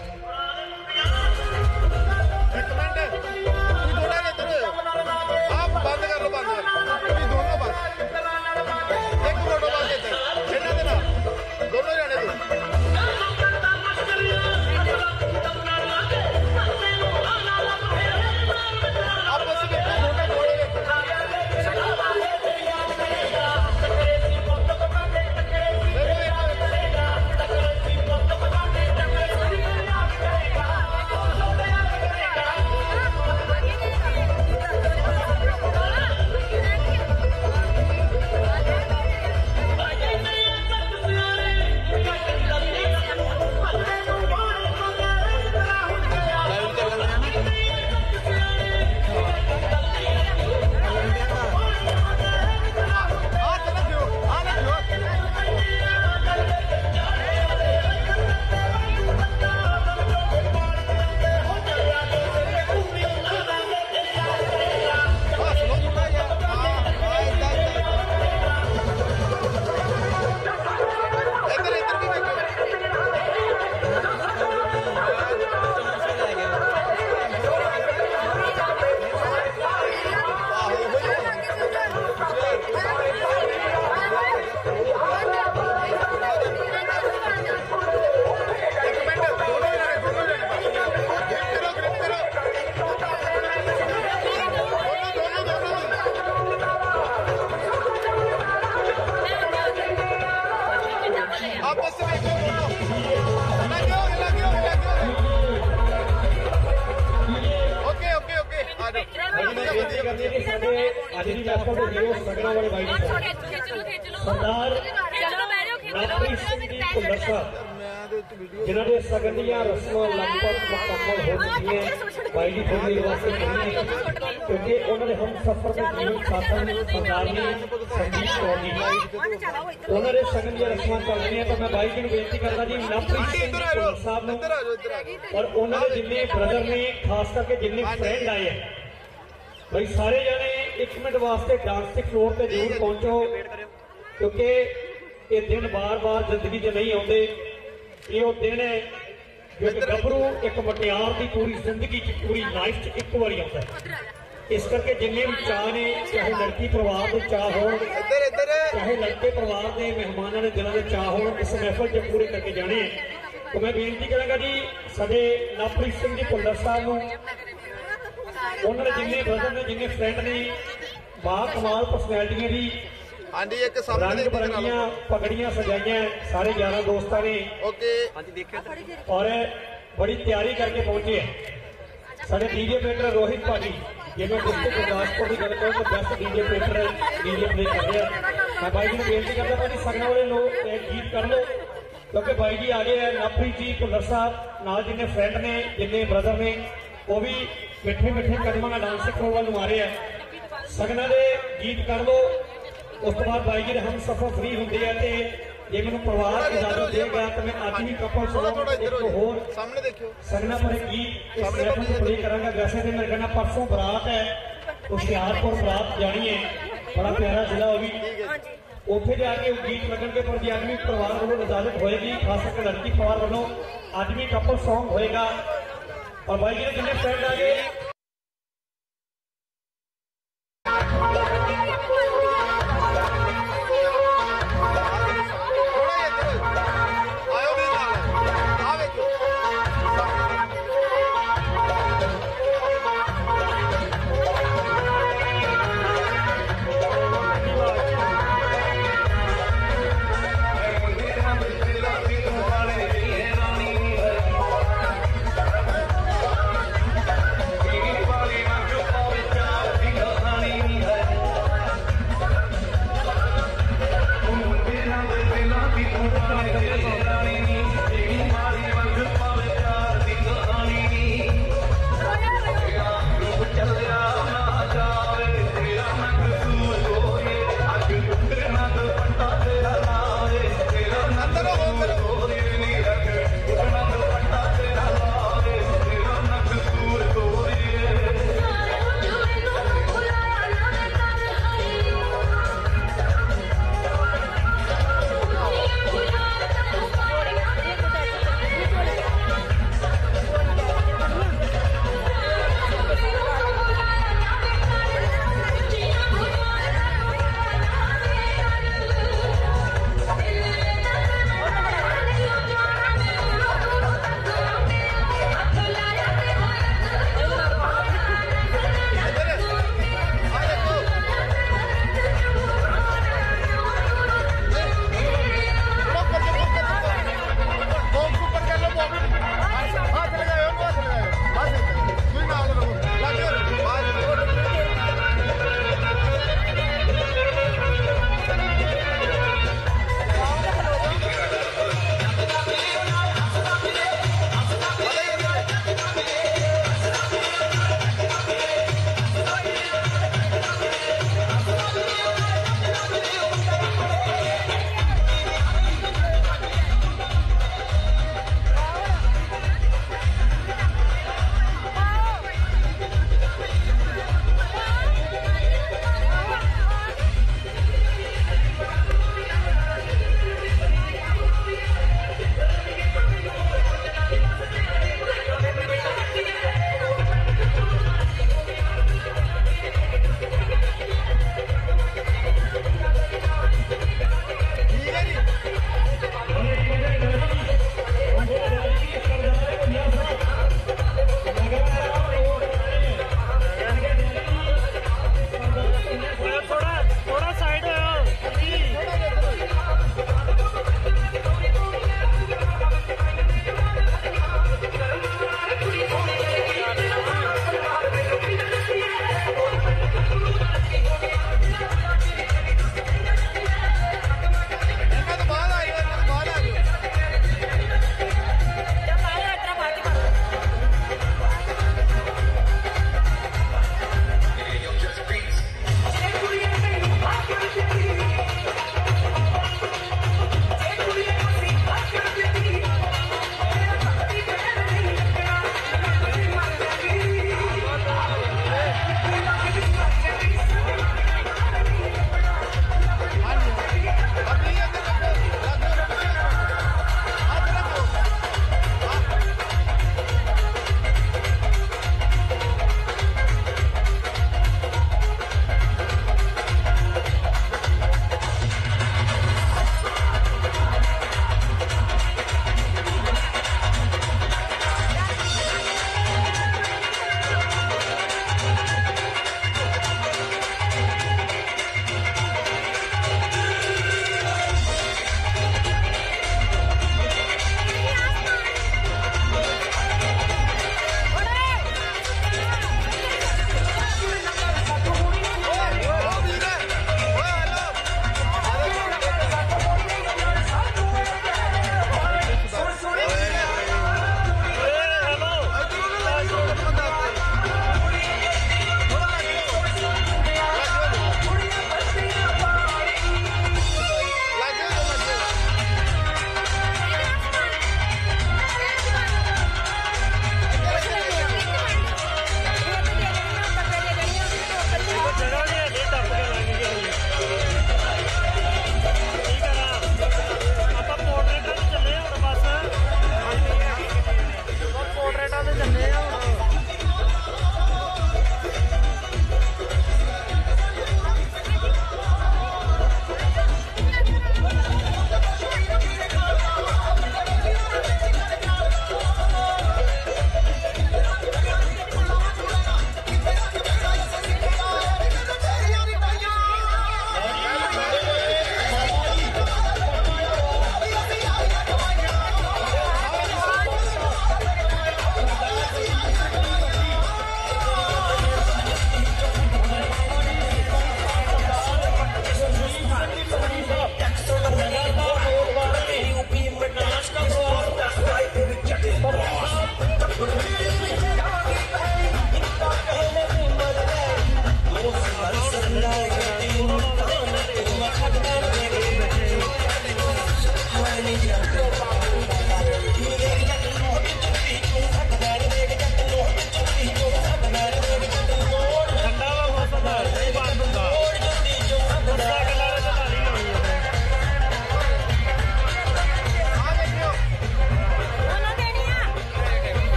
जिन्हों ने सगनिया रस्म लगभग मुकम्मल हो चुकी है भाई जी थोड़ी वास्ते क्योंकि उन्होंने हम सफर में जीवन साथन सरदारनी संजीव कौर जी उन्होंने सगनिया रस्म कर रही है तो मैं भाई जी को बेनती करता जी नवप्रीत सिंह साहब ने और उन्होंने जिन्ने ब्रदर ने खास करके जिन्ने फ्रेंड आए हैं भाई सारे जने 1 मिनट वास्ते डांस फ्लोर पर जरूर पहुंचो क्योंकि ये दिन बार बार जिंदगी च नहीं आते ये दिन है जो गभरू एक मुटियार की पूरी जिंदगी पूरी लाइफ च एक बार आता है इस करके जिन्ने भी चाह ने चाहे लड़की परिवार के चाह हो चाहे लड़के परिवार के मेहमानों के दिलों के चाह हो इस महफल च पूरे करके जाने तो मैं बेनती करांगा जी साडे नवप्रीत सिंह जी भुल्लर साहब उन्होंने जिन्ने ब्रदर ने जिन्ने फ्रेंड ने बा कमाल पर्सनैलिटियां दी रंग बिरंगियां पगड़ियां सजाइया सारे 11 दोस्तों ने और बड़ी तैयारी करके पहुंचे हैं सारे डीजे पेटर रोहित भाजी जे मैं डिस्ट्रिक्ट गुरदासपुर की गल करूँ तो best DJ Peter DJ play कर रहे हैं मैं भाई जी को बेनती करता भाजी सगना वाले लोग गीत कर लो क्योंकि भाई जी आ गए हैं नवप्रीत जी भुल्लर साहब नाल जिन्ने फ्रेंड ने जिन्ने ब्रदर ने वो भी मिठे मिठे कदमों का डांस सिखो वाल मारे है सगना के गीत कर लो उस तो बाद भाई जी हम सफर फ्री होंगे है जे मैं परिवार इजाजत देगा तो मैं अज ही कपल होर सगना पर एक गीत प्ले करांगा वैसे तो मैं कहना परसों बरात है हुशियारपुर बरात जानी है बड़ा प्यारा जिला वो भी उत्थे जाके गीत लगन के पर अज भी परिवार वालों इजाजत होएगी खास करके लड़की परिवार वालों अज भी कपल सॉन्ग होएगा और भाई जी जिन्हें फ्रेंड आ गए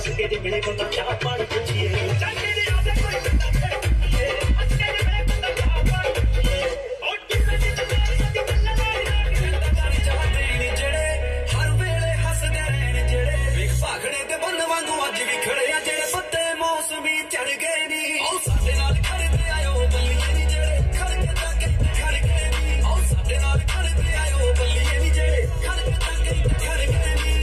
हस के जे मिले बंदा क्या पानी पूछिए जाके दे आदे कोई बंदा पूछिए हस के जे मिले बंदा क्या पानी पूछिए और किसे दी जवानी सदी गल्ला लाई रंदा कर जाने नी जेड़े हर वेले हसदे रहन जेड़े विख भागणे ते बन वांगू अज भी खड़े आ जेड़े पत्ते मौसमी चढ़ गए नी ओ साडे नाल खड़े आयो बल्लिए नी जेड़े खड़के ताके खड़के नी ओ साडे नाल खड़े आयो बल्लिए नी जेड़े खड़के ताके खड़के नी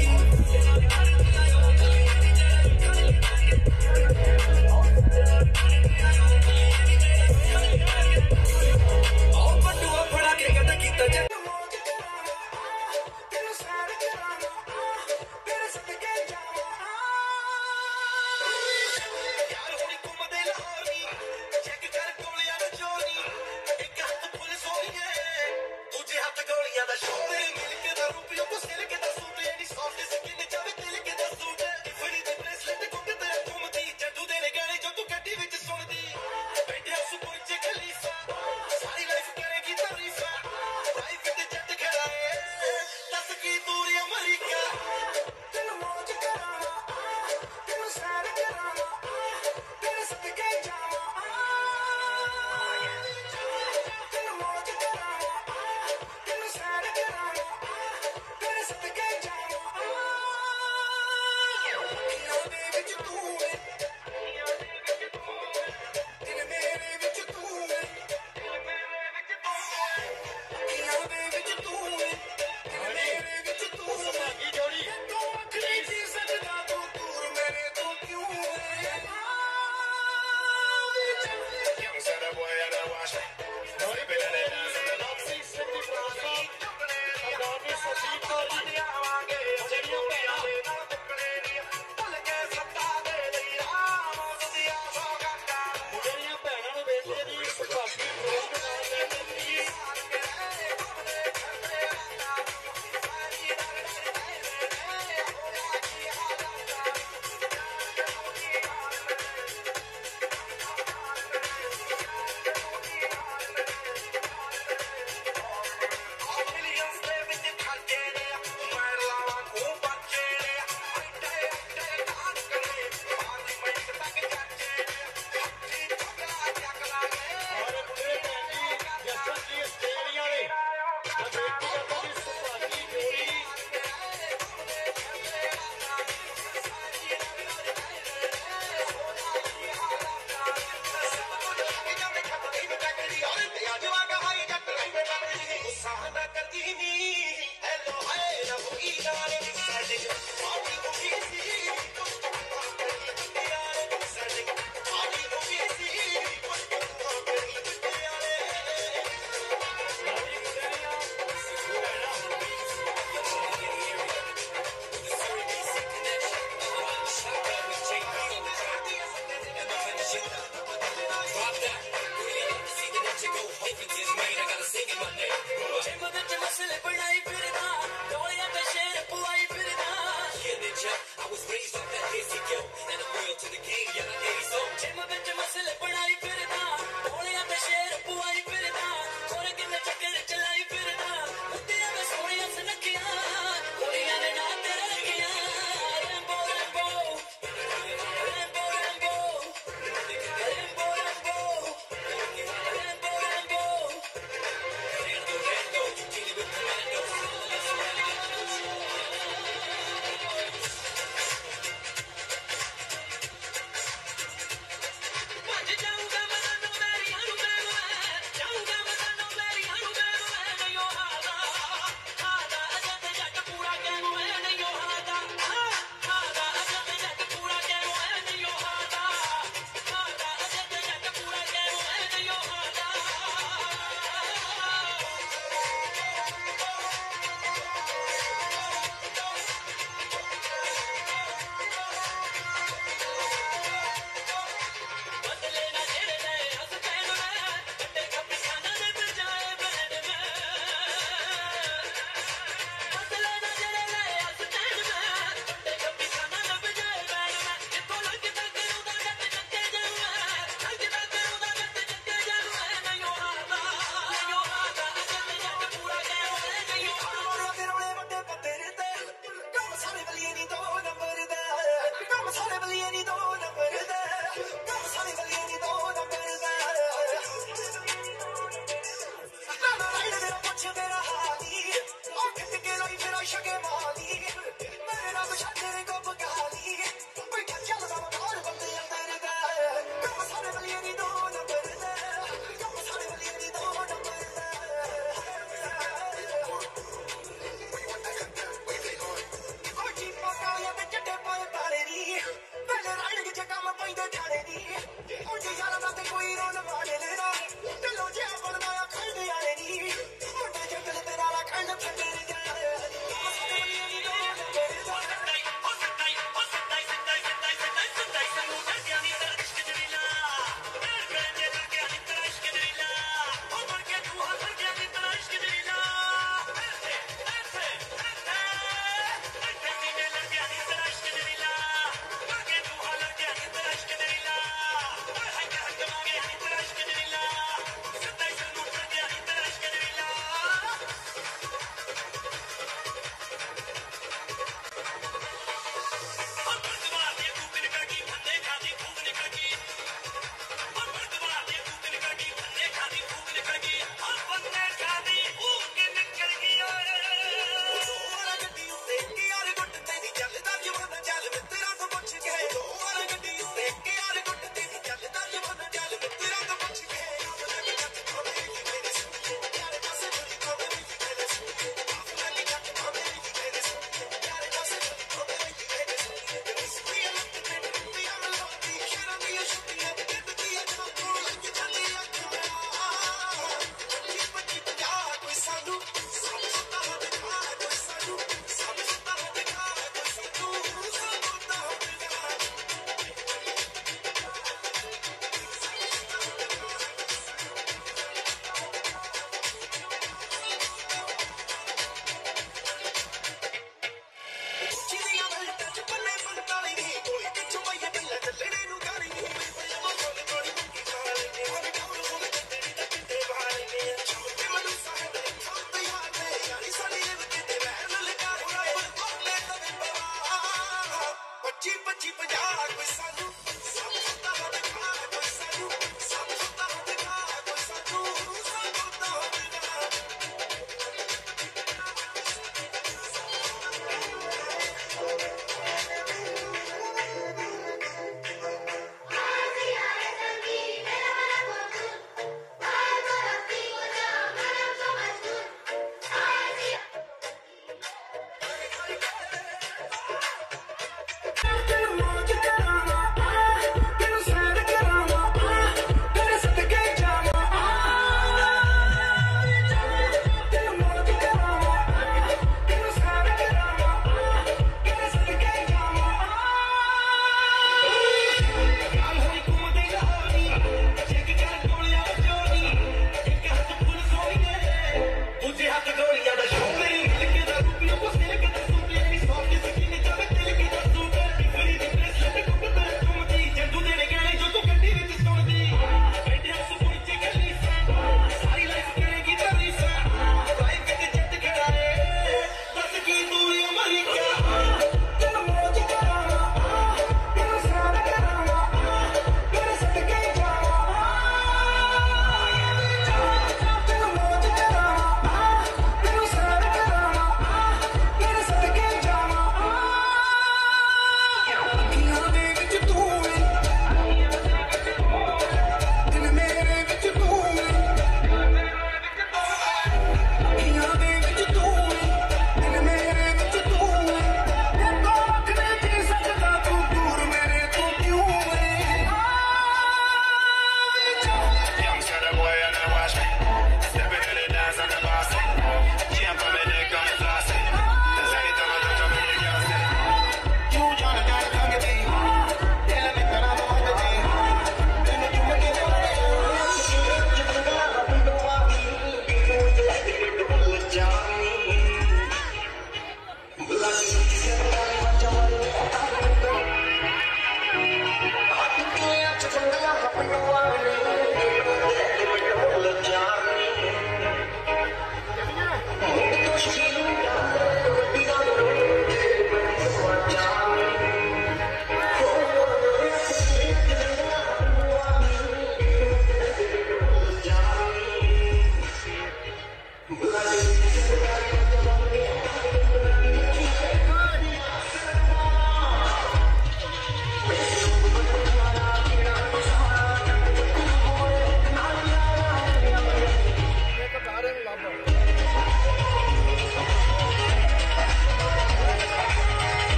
I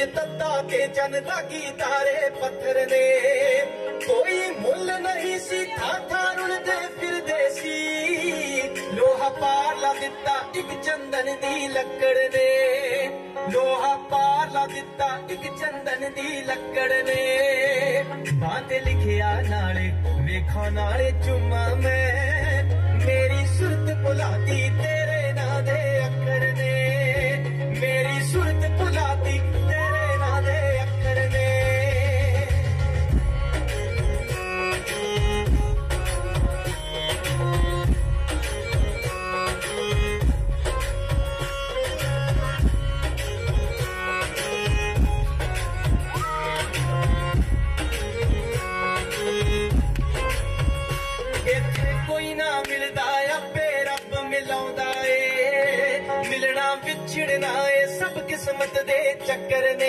तत्ता के चन दागी तारे पत्थर ने कोई मुल नहीं सी था रुलदे फिरदे सी लोहा पार ला दिता एक चंदन दी लकड़ ने लोहा पार ला दिता एक चंदन दी लकड़ ने बाते लिखिया नाले वेखा नाले चुम्मा मैं मेरी सुरत भुलाती तेरे ना दे अखर ने मेरी सुरत भुलाती तेरे ना दे अखर ने विछड़ना है सब किस्मत दे चक्कर ने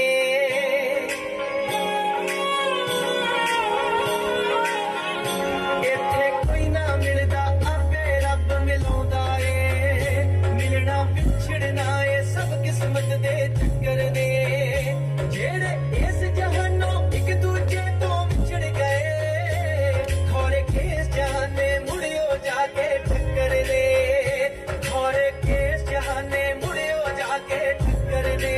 इत्थे कोई ना मिलदा आपे रब मिलाउंदा है मिलना विछड़ना है सब किस्मत दे चक्कर ने जेड़े इस जहानों एक दूजे तो विछड़ गए थोड़े केस जाने मुड़ियो जाके टक्कर ने थोड़े केस जाने के टक्कर ने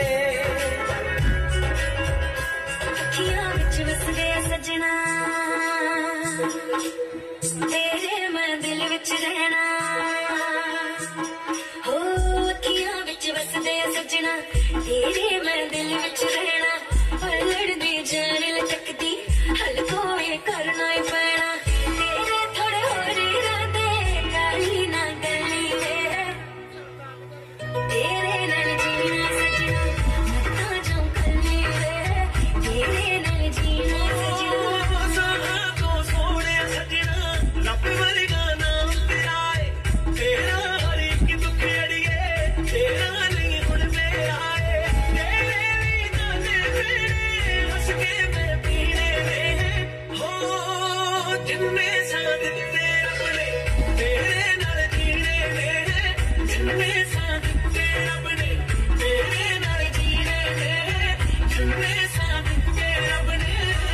अखियां विच वसदे सजना तेरे मैं दिल विच रहना हो अखियां विच वसदे सजना तेरे मैं दिल विच रहना पर लड़दी जान लटकदी हल कोई करना ही पैना तेरे थोड़े होर इरादे काली ना गली मेरे तेरे नाल जीना सजना मत्ता जो कली तेरे नाल जीना सजना सारा तो सोने सजना रब वर्गा नाम तेरा है तेरा हर एक दुख अड़िए तेरा नहीं हुण मेरा है तेरे भी गाने मेरे हंस के मैं पीने में हो जिन्ने साथ दिते अपने तेरे नाल जीने मेरे जिन्ने साथ अपने तेरे नाल जीने मेरे जिन्ने साथ तेरे अपने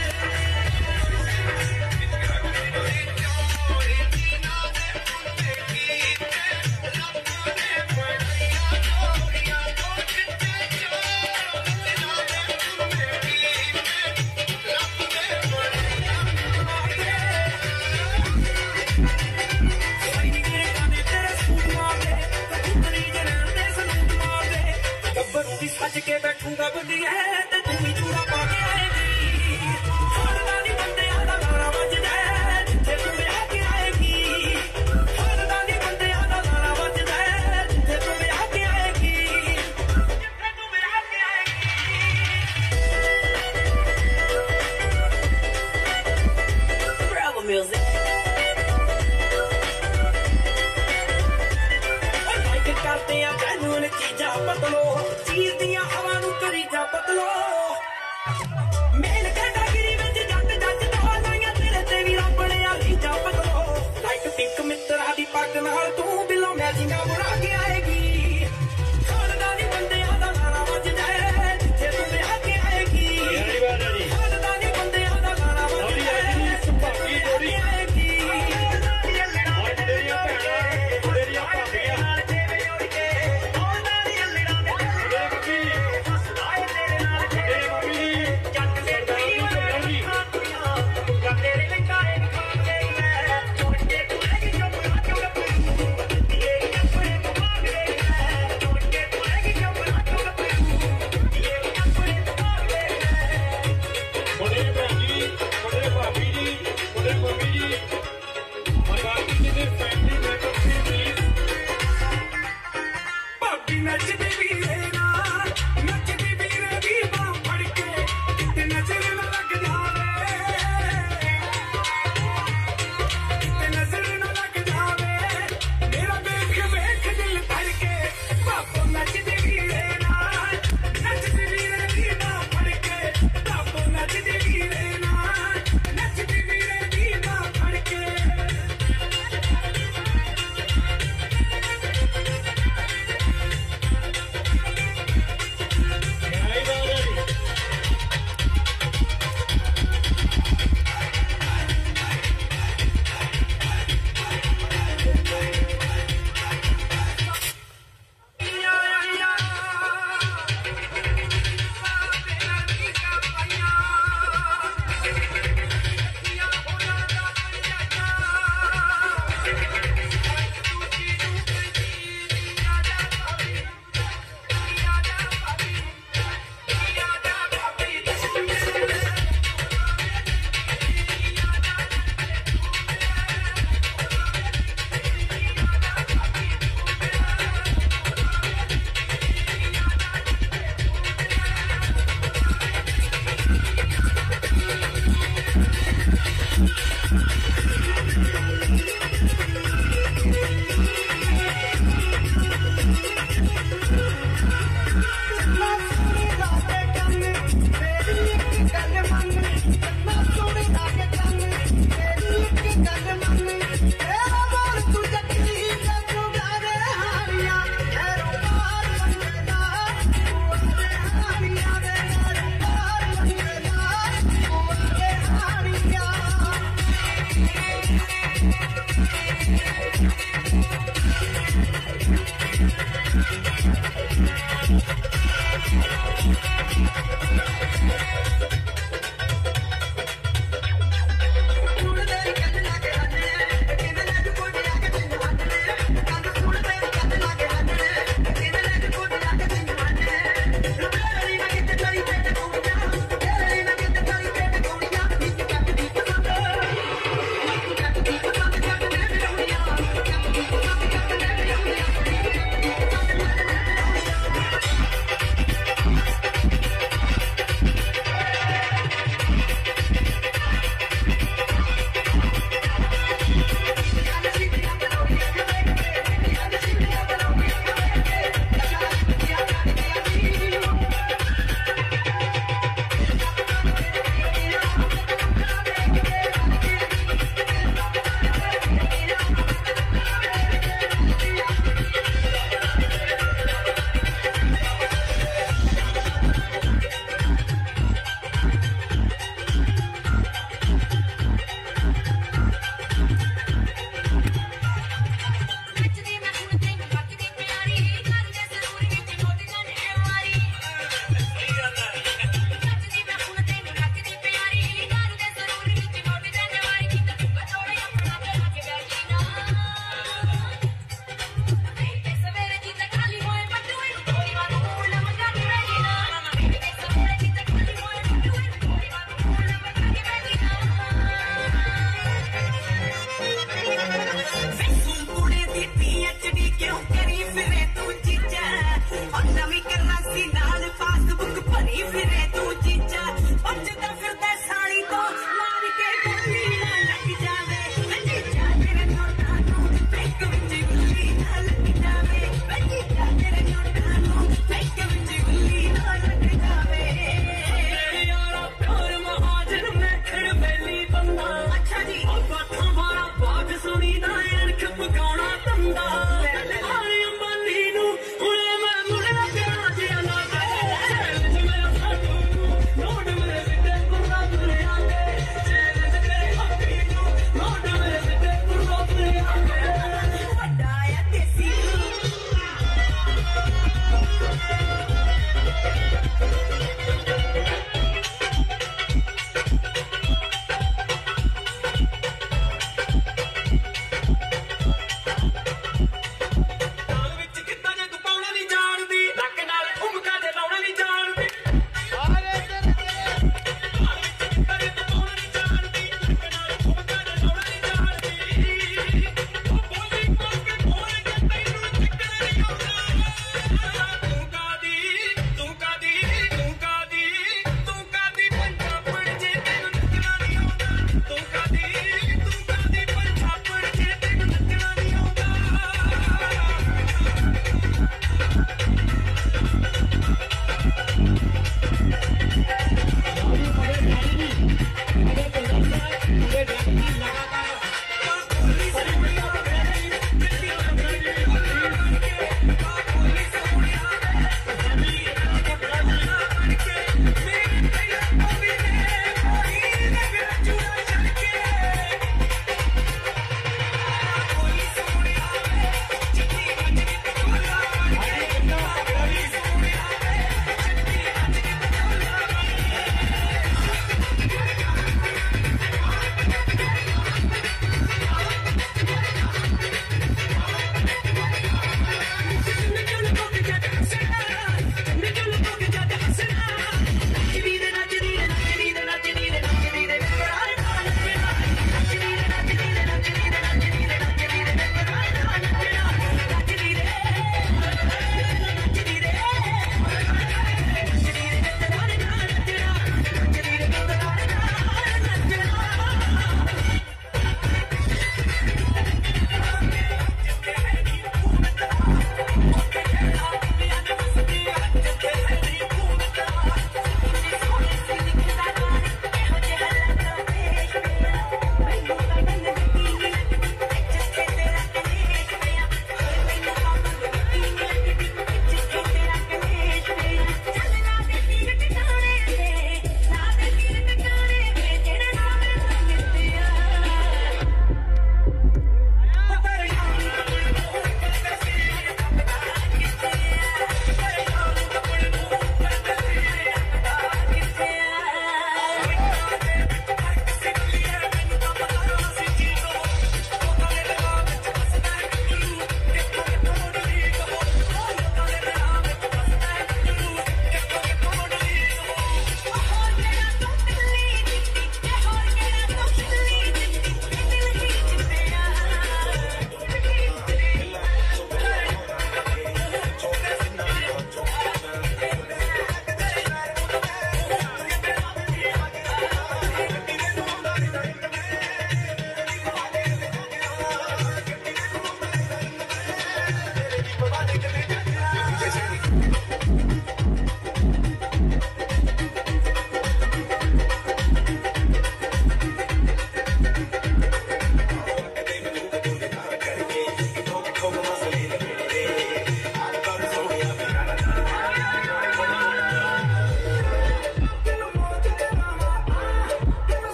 सज के बैठूंगा बुद्धिया ते तू भी चूड़ा पा के आएगी खानदानी बंदे आदा गाना बजदा जिथे तू ब्याह के आएगी खानदानी बंदे आदा गाना बजदा जिथे तू ब्याह के आएगी जिथे तू ब्याह के आएगी Bravo music लाइक करते हैं जैनून चीजा बदलो चीज दिया हवा नू करी जा बदलो मेल कैटागिरी विच जट जट दा लाइयां तेरे ते भी रब ने आली जा बदलो लाइक पिंक मित्रा दी पग नाल तू बिलो मैचिंगा बना के आएगी खानदानी बंदे आदा गाना बजदा जिथे तू ब्याह के आएगी खानदानी बंदे आदा गाना बजदा सुभागी जोड़ी आएगी तेरियां भैणां तेरियां भाभीआं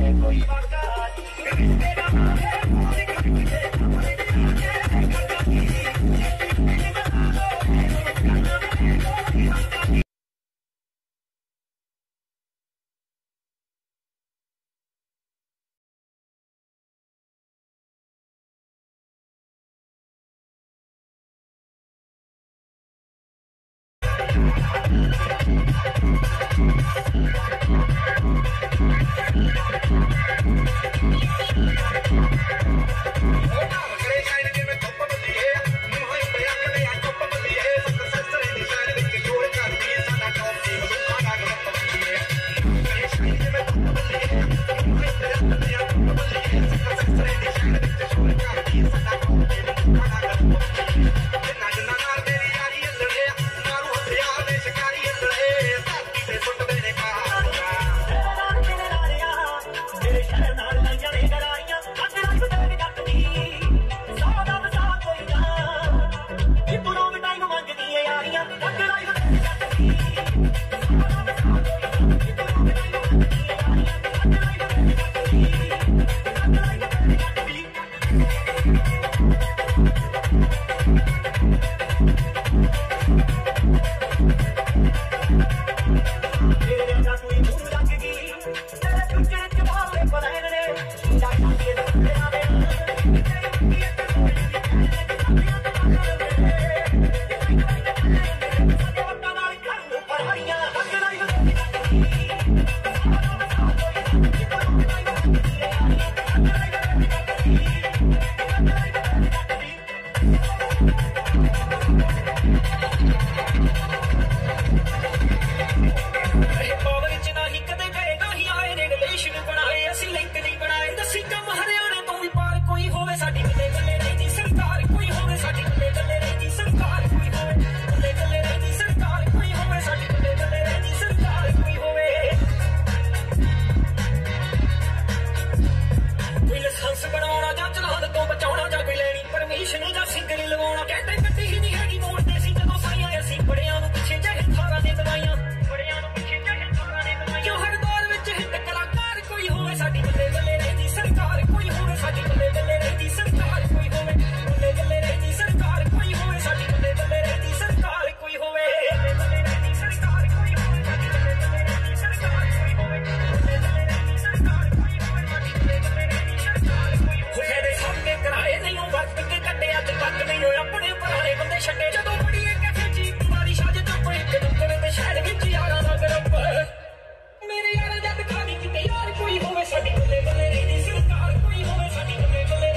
ਮੇਰੇ ਯਾਰਾਂ ਜੱਟ ਖਾਣੀ ਕਿਤੇ ਯਾਰ ਕੋਈ ਹੋਵੇ ਸਾਡੀ ਬੱਲੇ ਬੱਲੇ ਰਹਿੰਦੀ ਸਰਕਾਰ ਕੋਈ ਹੋਵੇ ਸਾਡੀ ਬੱਲੇ ਬੱਲੇ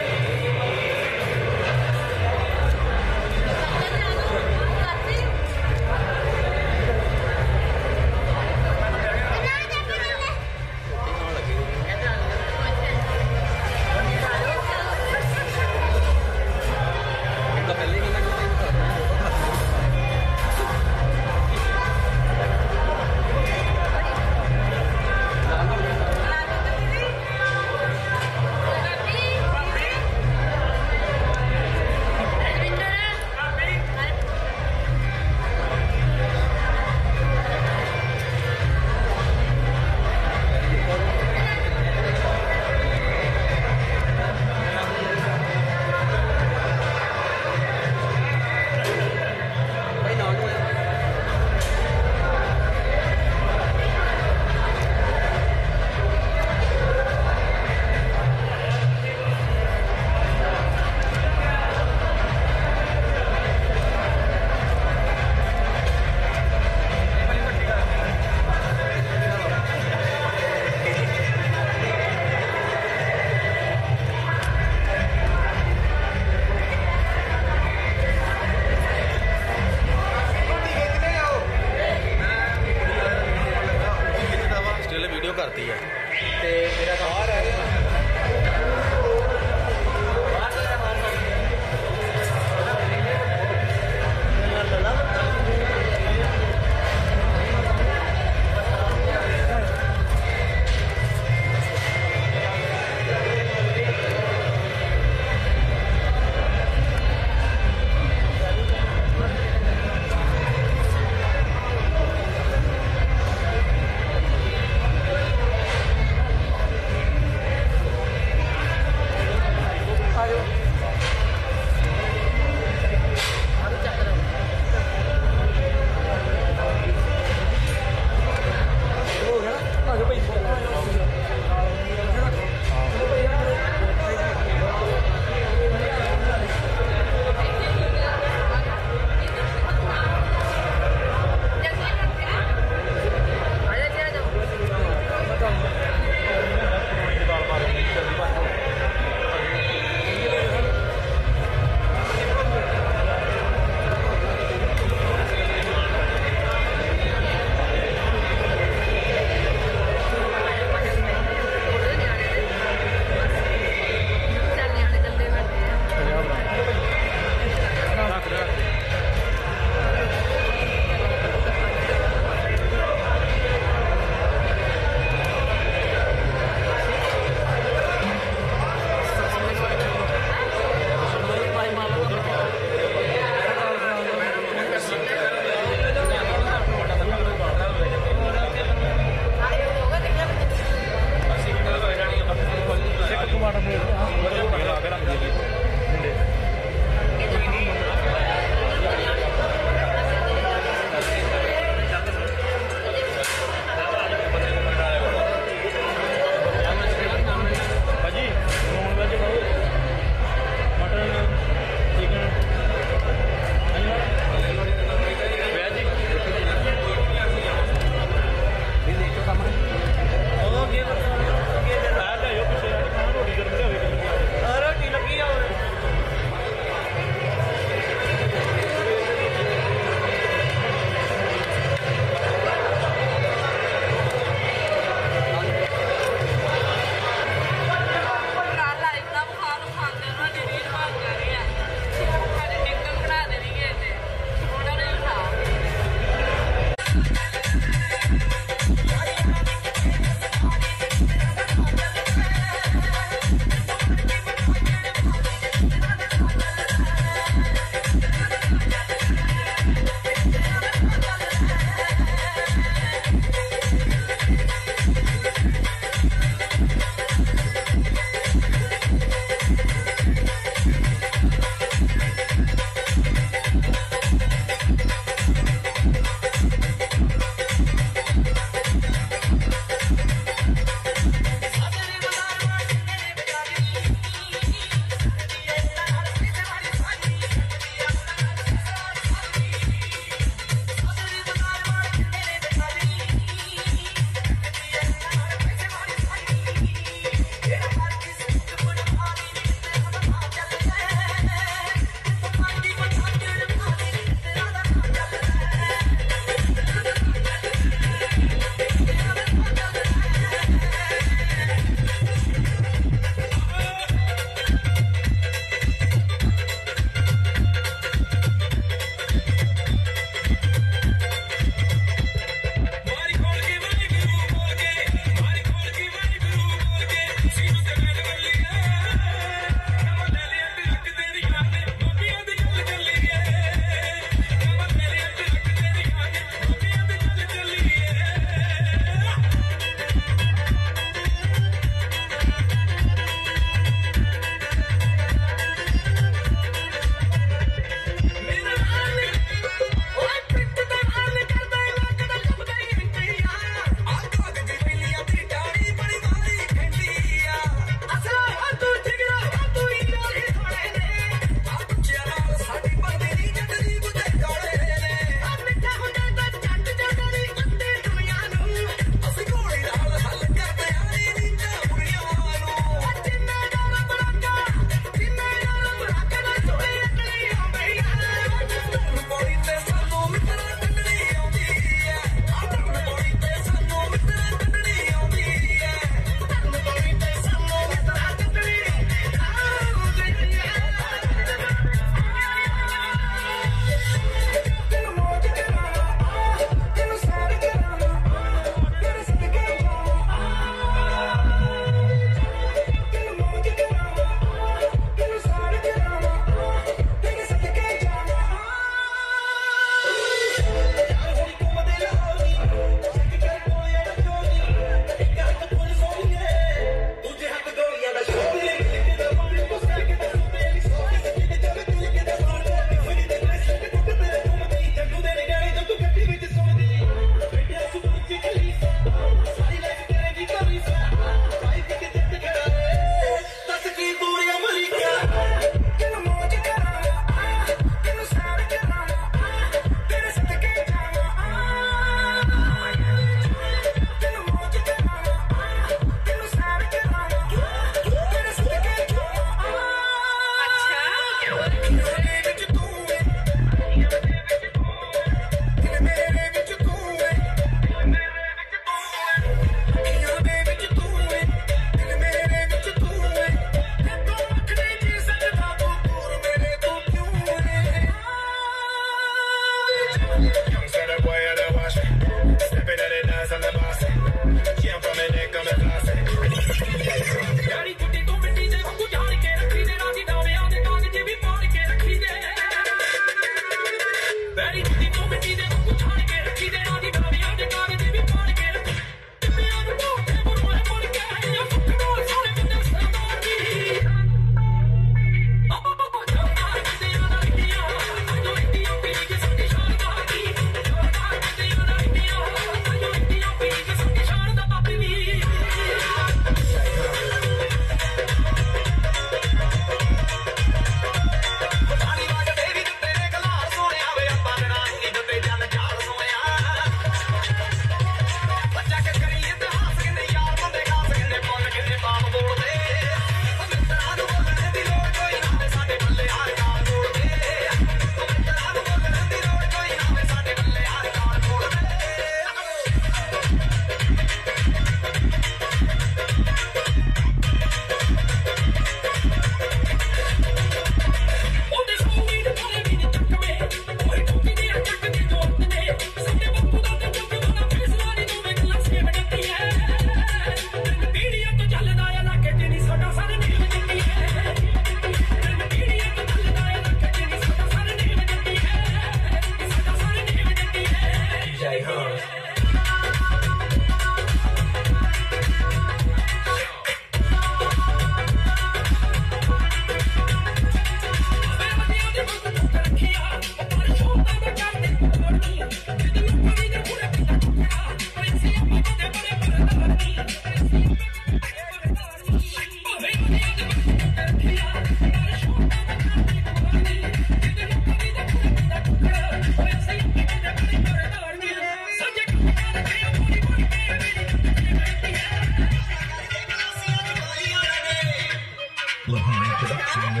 Lahari Production in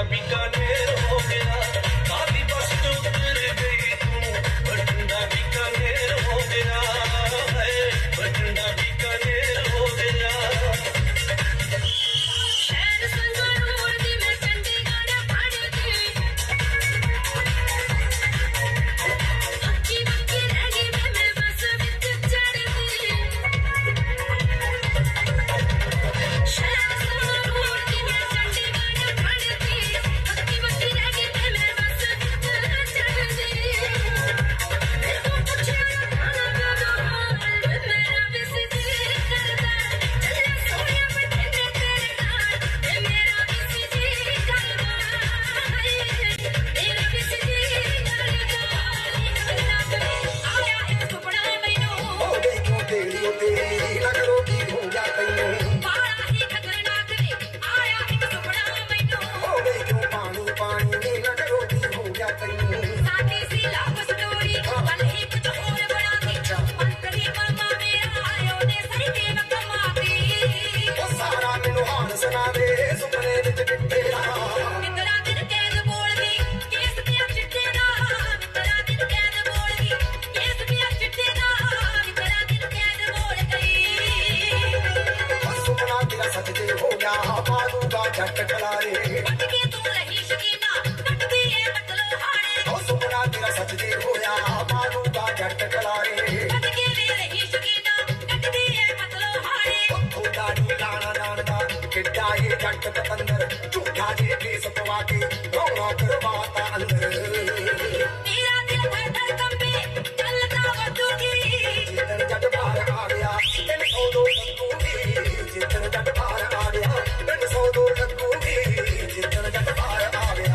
बीकानेर हो गया काली बस पे उतर गई तू बठिंडा बीकानेर हो गया है बठिंडा बीकानेर हो गया शहर संगरूर दी मैं चंडीगढ़ पढ़ती हक्की बक्की रह गई मैं बस विच चढ़ती शहर संगरूर दी मैं चंडीगढ़ पढ़ती हक्की बक्की रह गई मैं बस विच चढ़ती तू पूछे खाना मेरा भी सिद्धि करदा चले सोनिया बठिंडे तेरे नाल मेरा भी सिद्धि करदा मेरा भी सिद्धि करदा आया एक सुपना मैनू हो गई क्यों तेरी ओ तेरी लगरो की हो गया तैनू बड़ा ही खतरनाक रे आया एक सुपना मैनू हो गई क्यों पानी पानी नी लगरो की हो गया तैनू साडी सी लव स्टोरी कल ही कुछ और बना दी मंत्री मामा मेरा आयो ने सही के कमा दी ओ सारा मैनू हाल सुना दे सुपने विच डिठे मित्रा दिन कैद बोल दी केस पिया चिट्टे दा मित्रा दिन कैद बोल दी केस पिया चिट्टे दा मित्रा दिन कैद बोल गई सुपना तेरा सच दे हो गया मारूंगा झट कलारे बट के तू रही शकीना कट दी है मतलब हाड़े ओ सुपना तेरा सच दे हो गया मारूंगा झट कलारे बट के वे रही शकीना कट दी है मतलब हाड़े ओ दाढ़ी लाना नानदा किड्डा ये जट पतंदर झूठा जे केस पवा के रौना करवाता अंदर तेरा दिल धड़कन कंबे चलता वदूगी जितन जट बाहर आ गया तेन सौ दो लगूंगी जितन जट बाहर आ गया तेन सौ दो लगूंगी जितन जट बाहर आ गया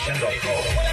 Nation.com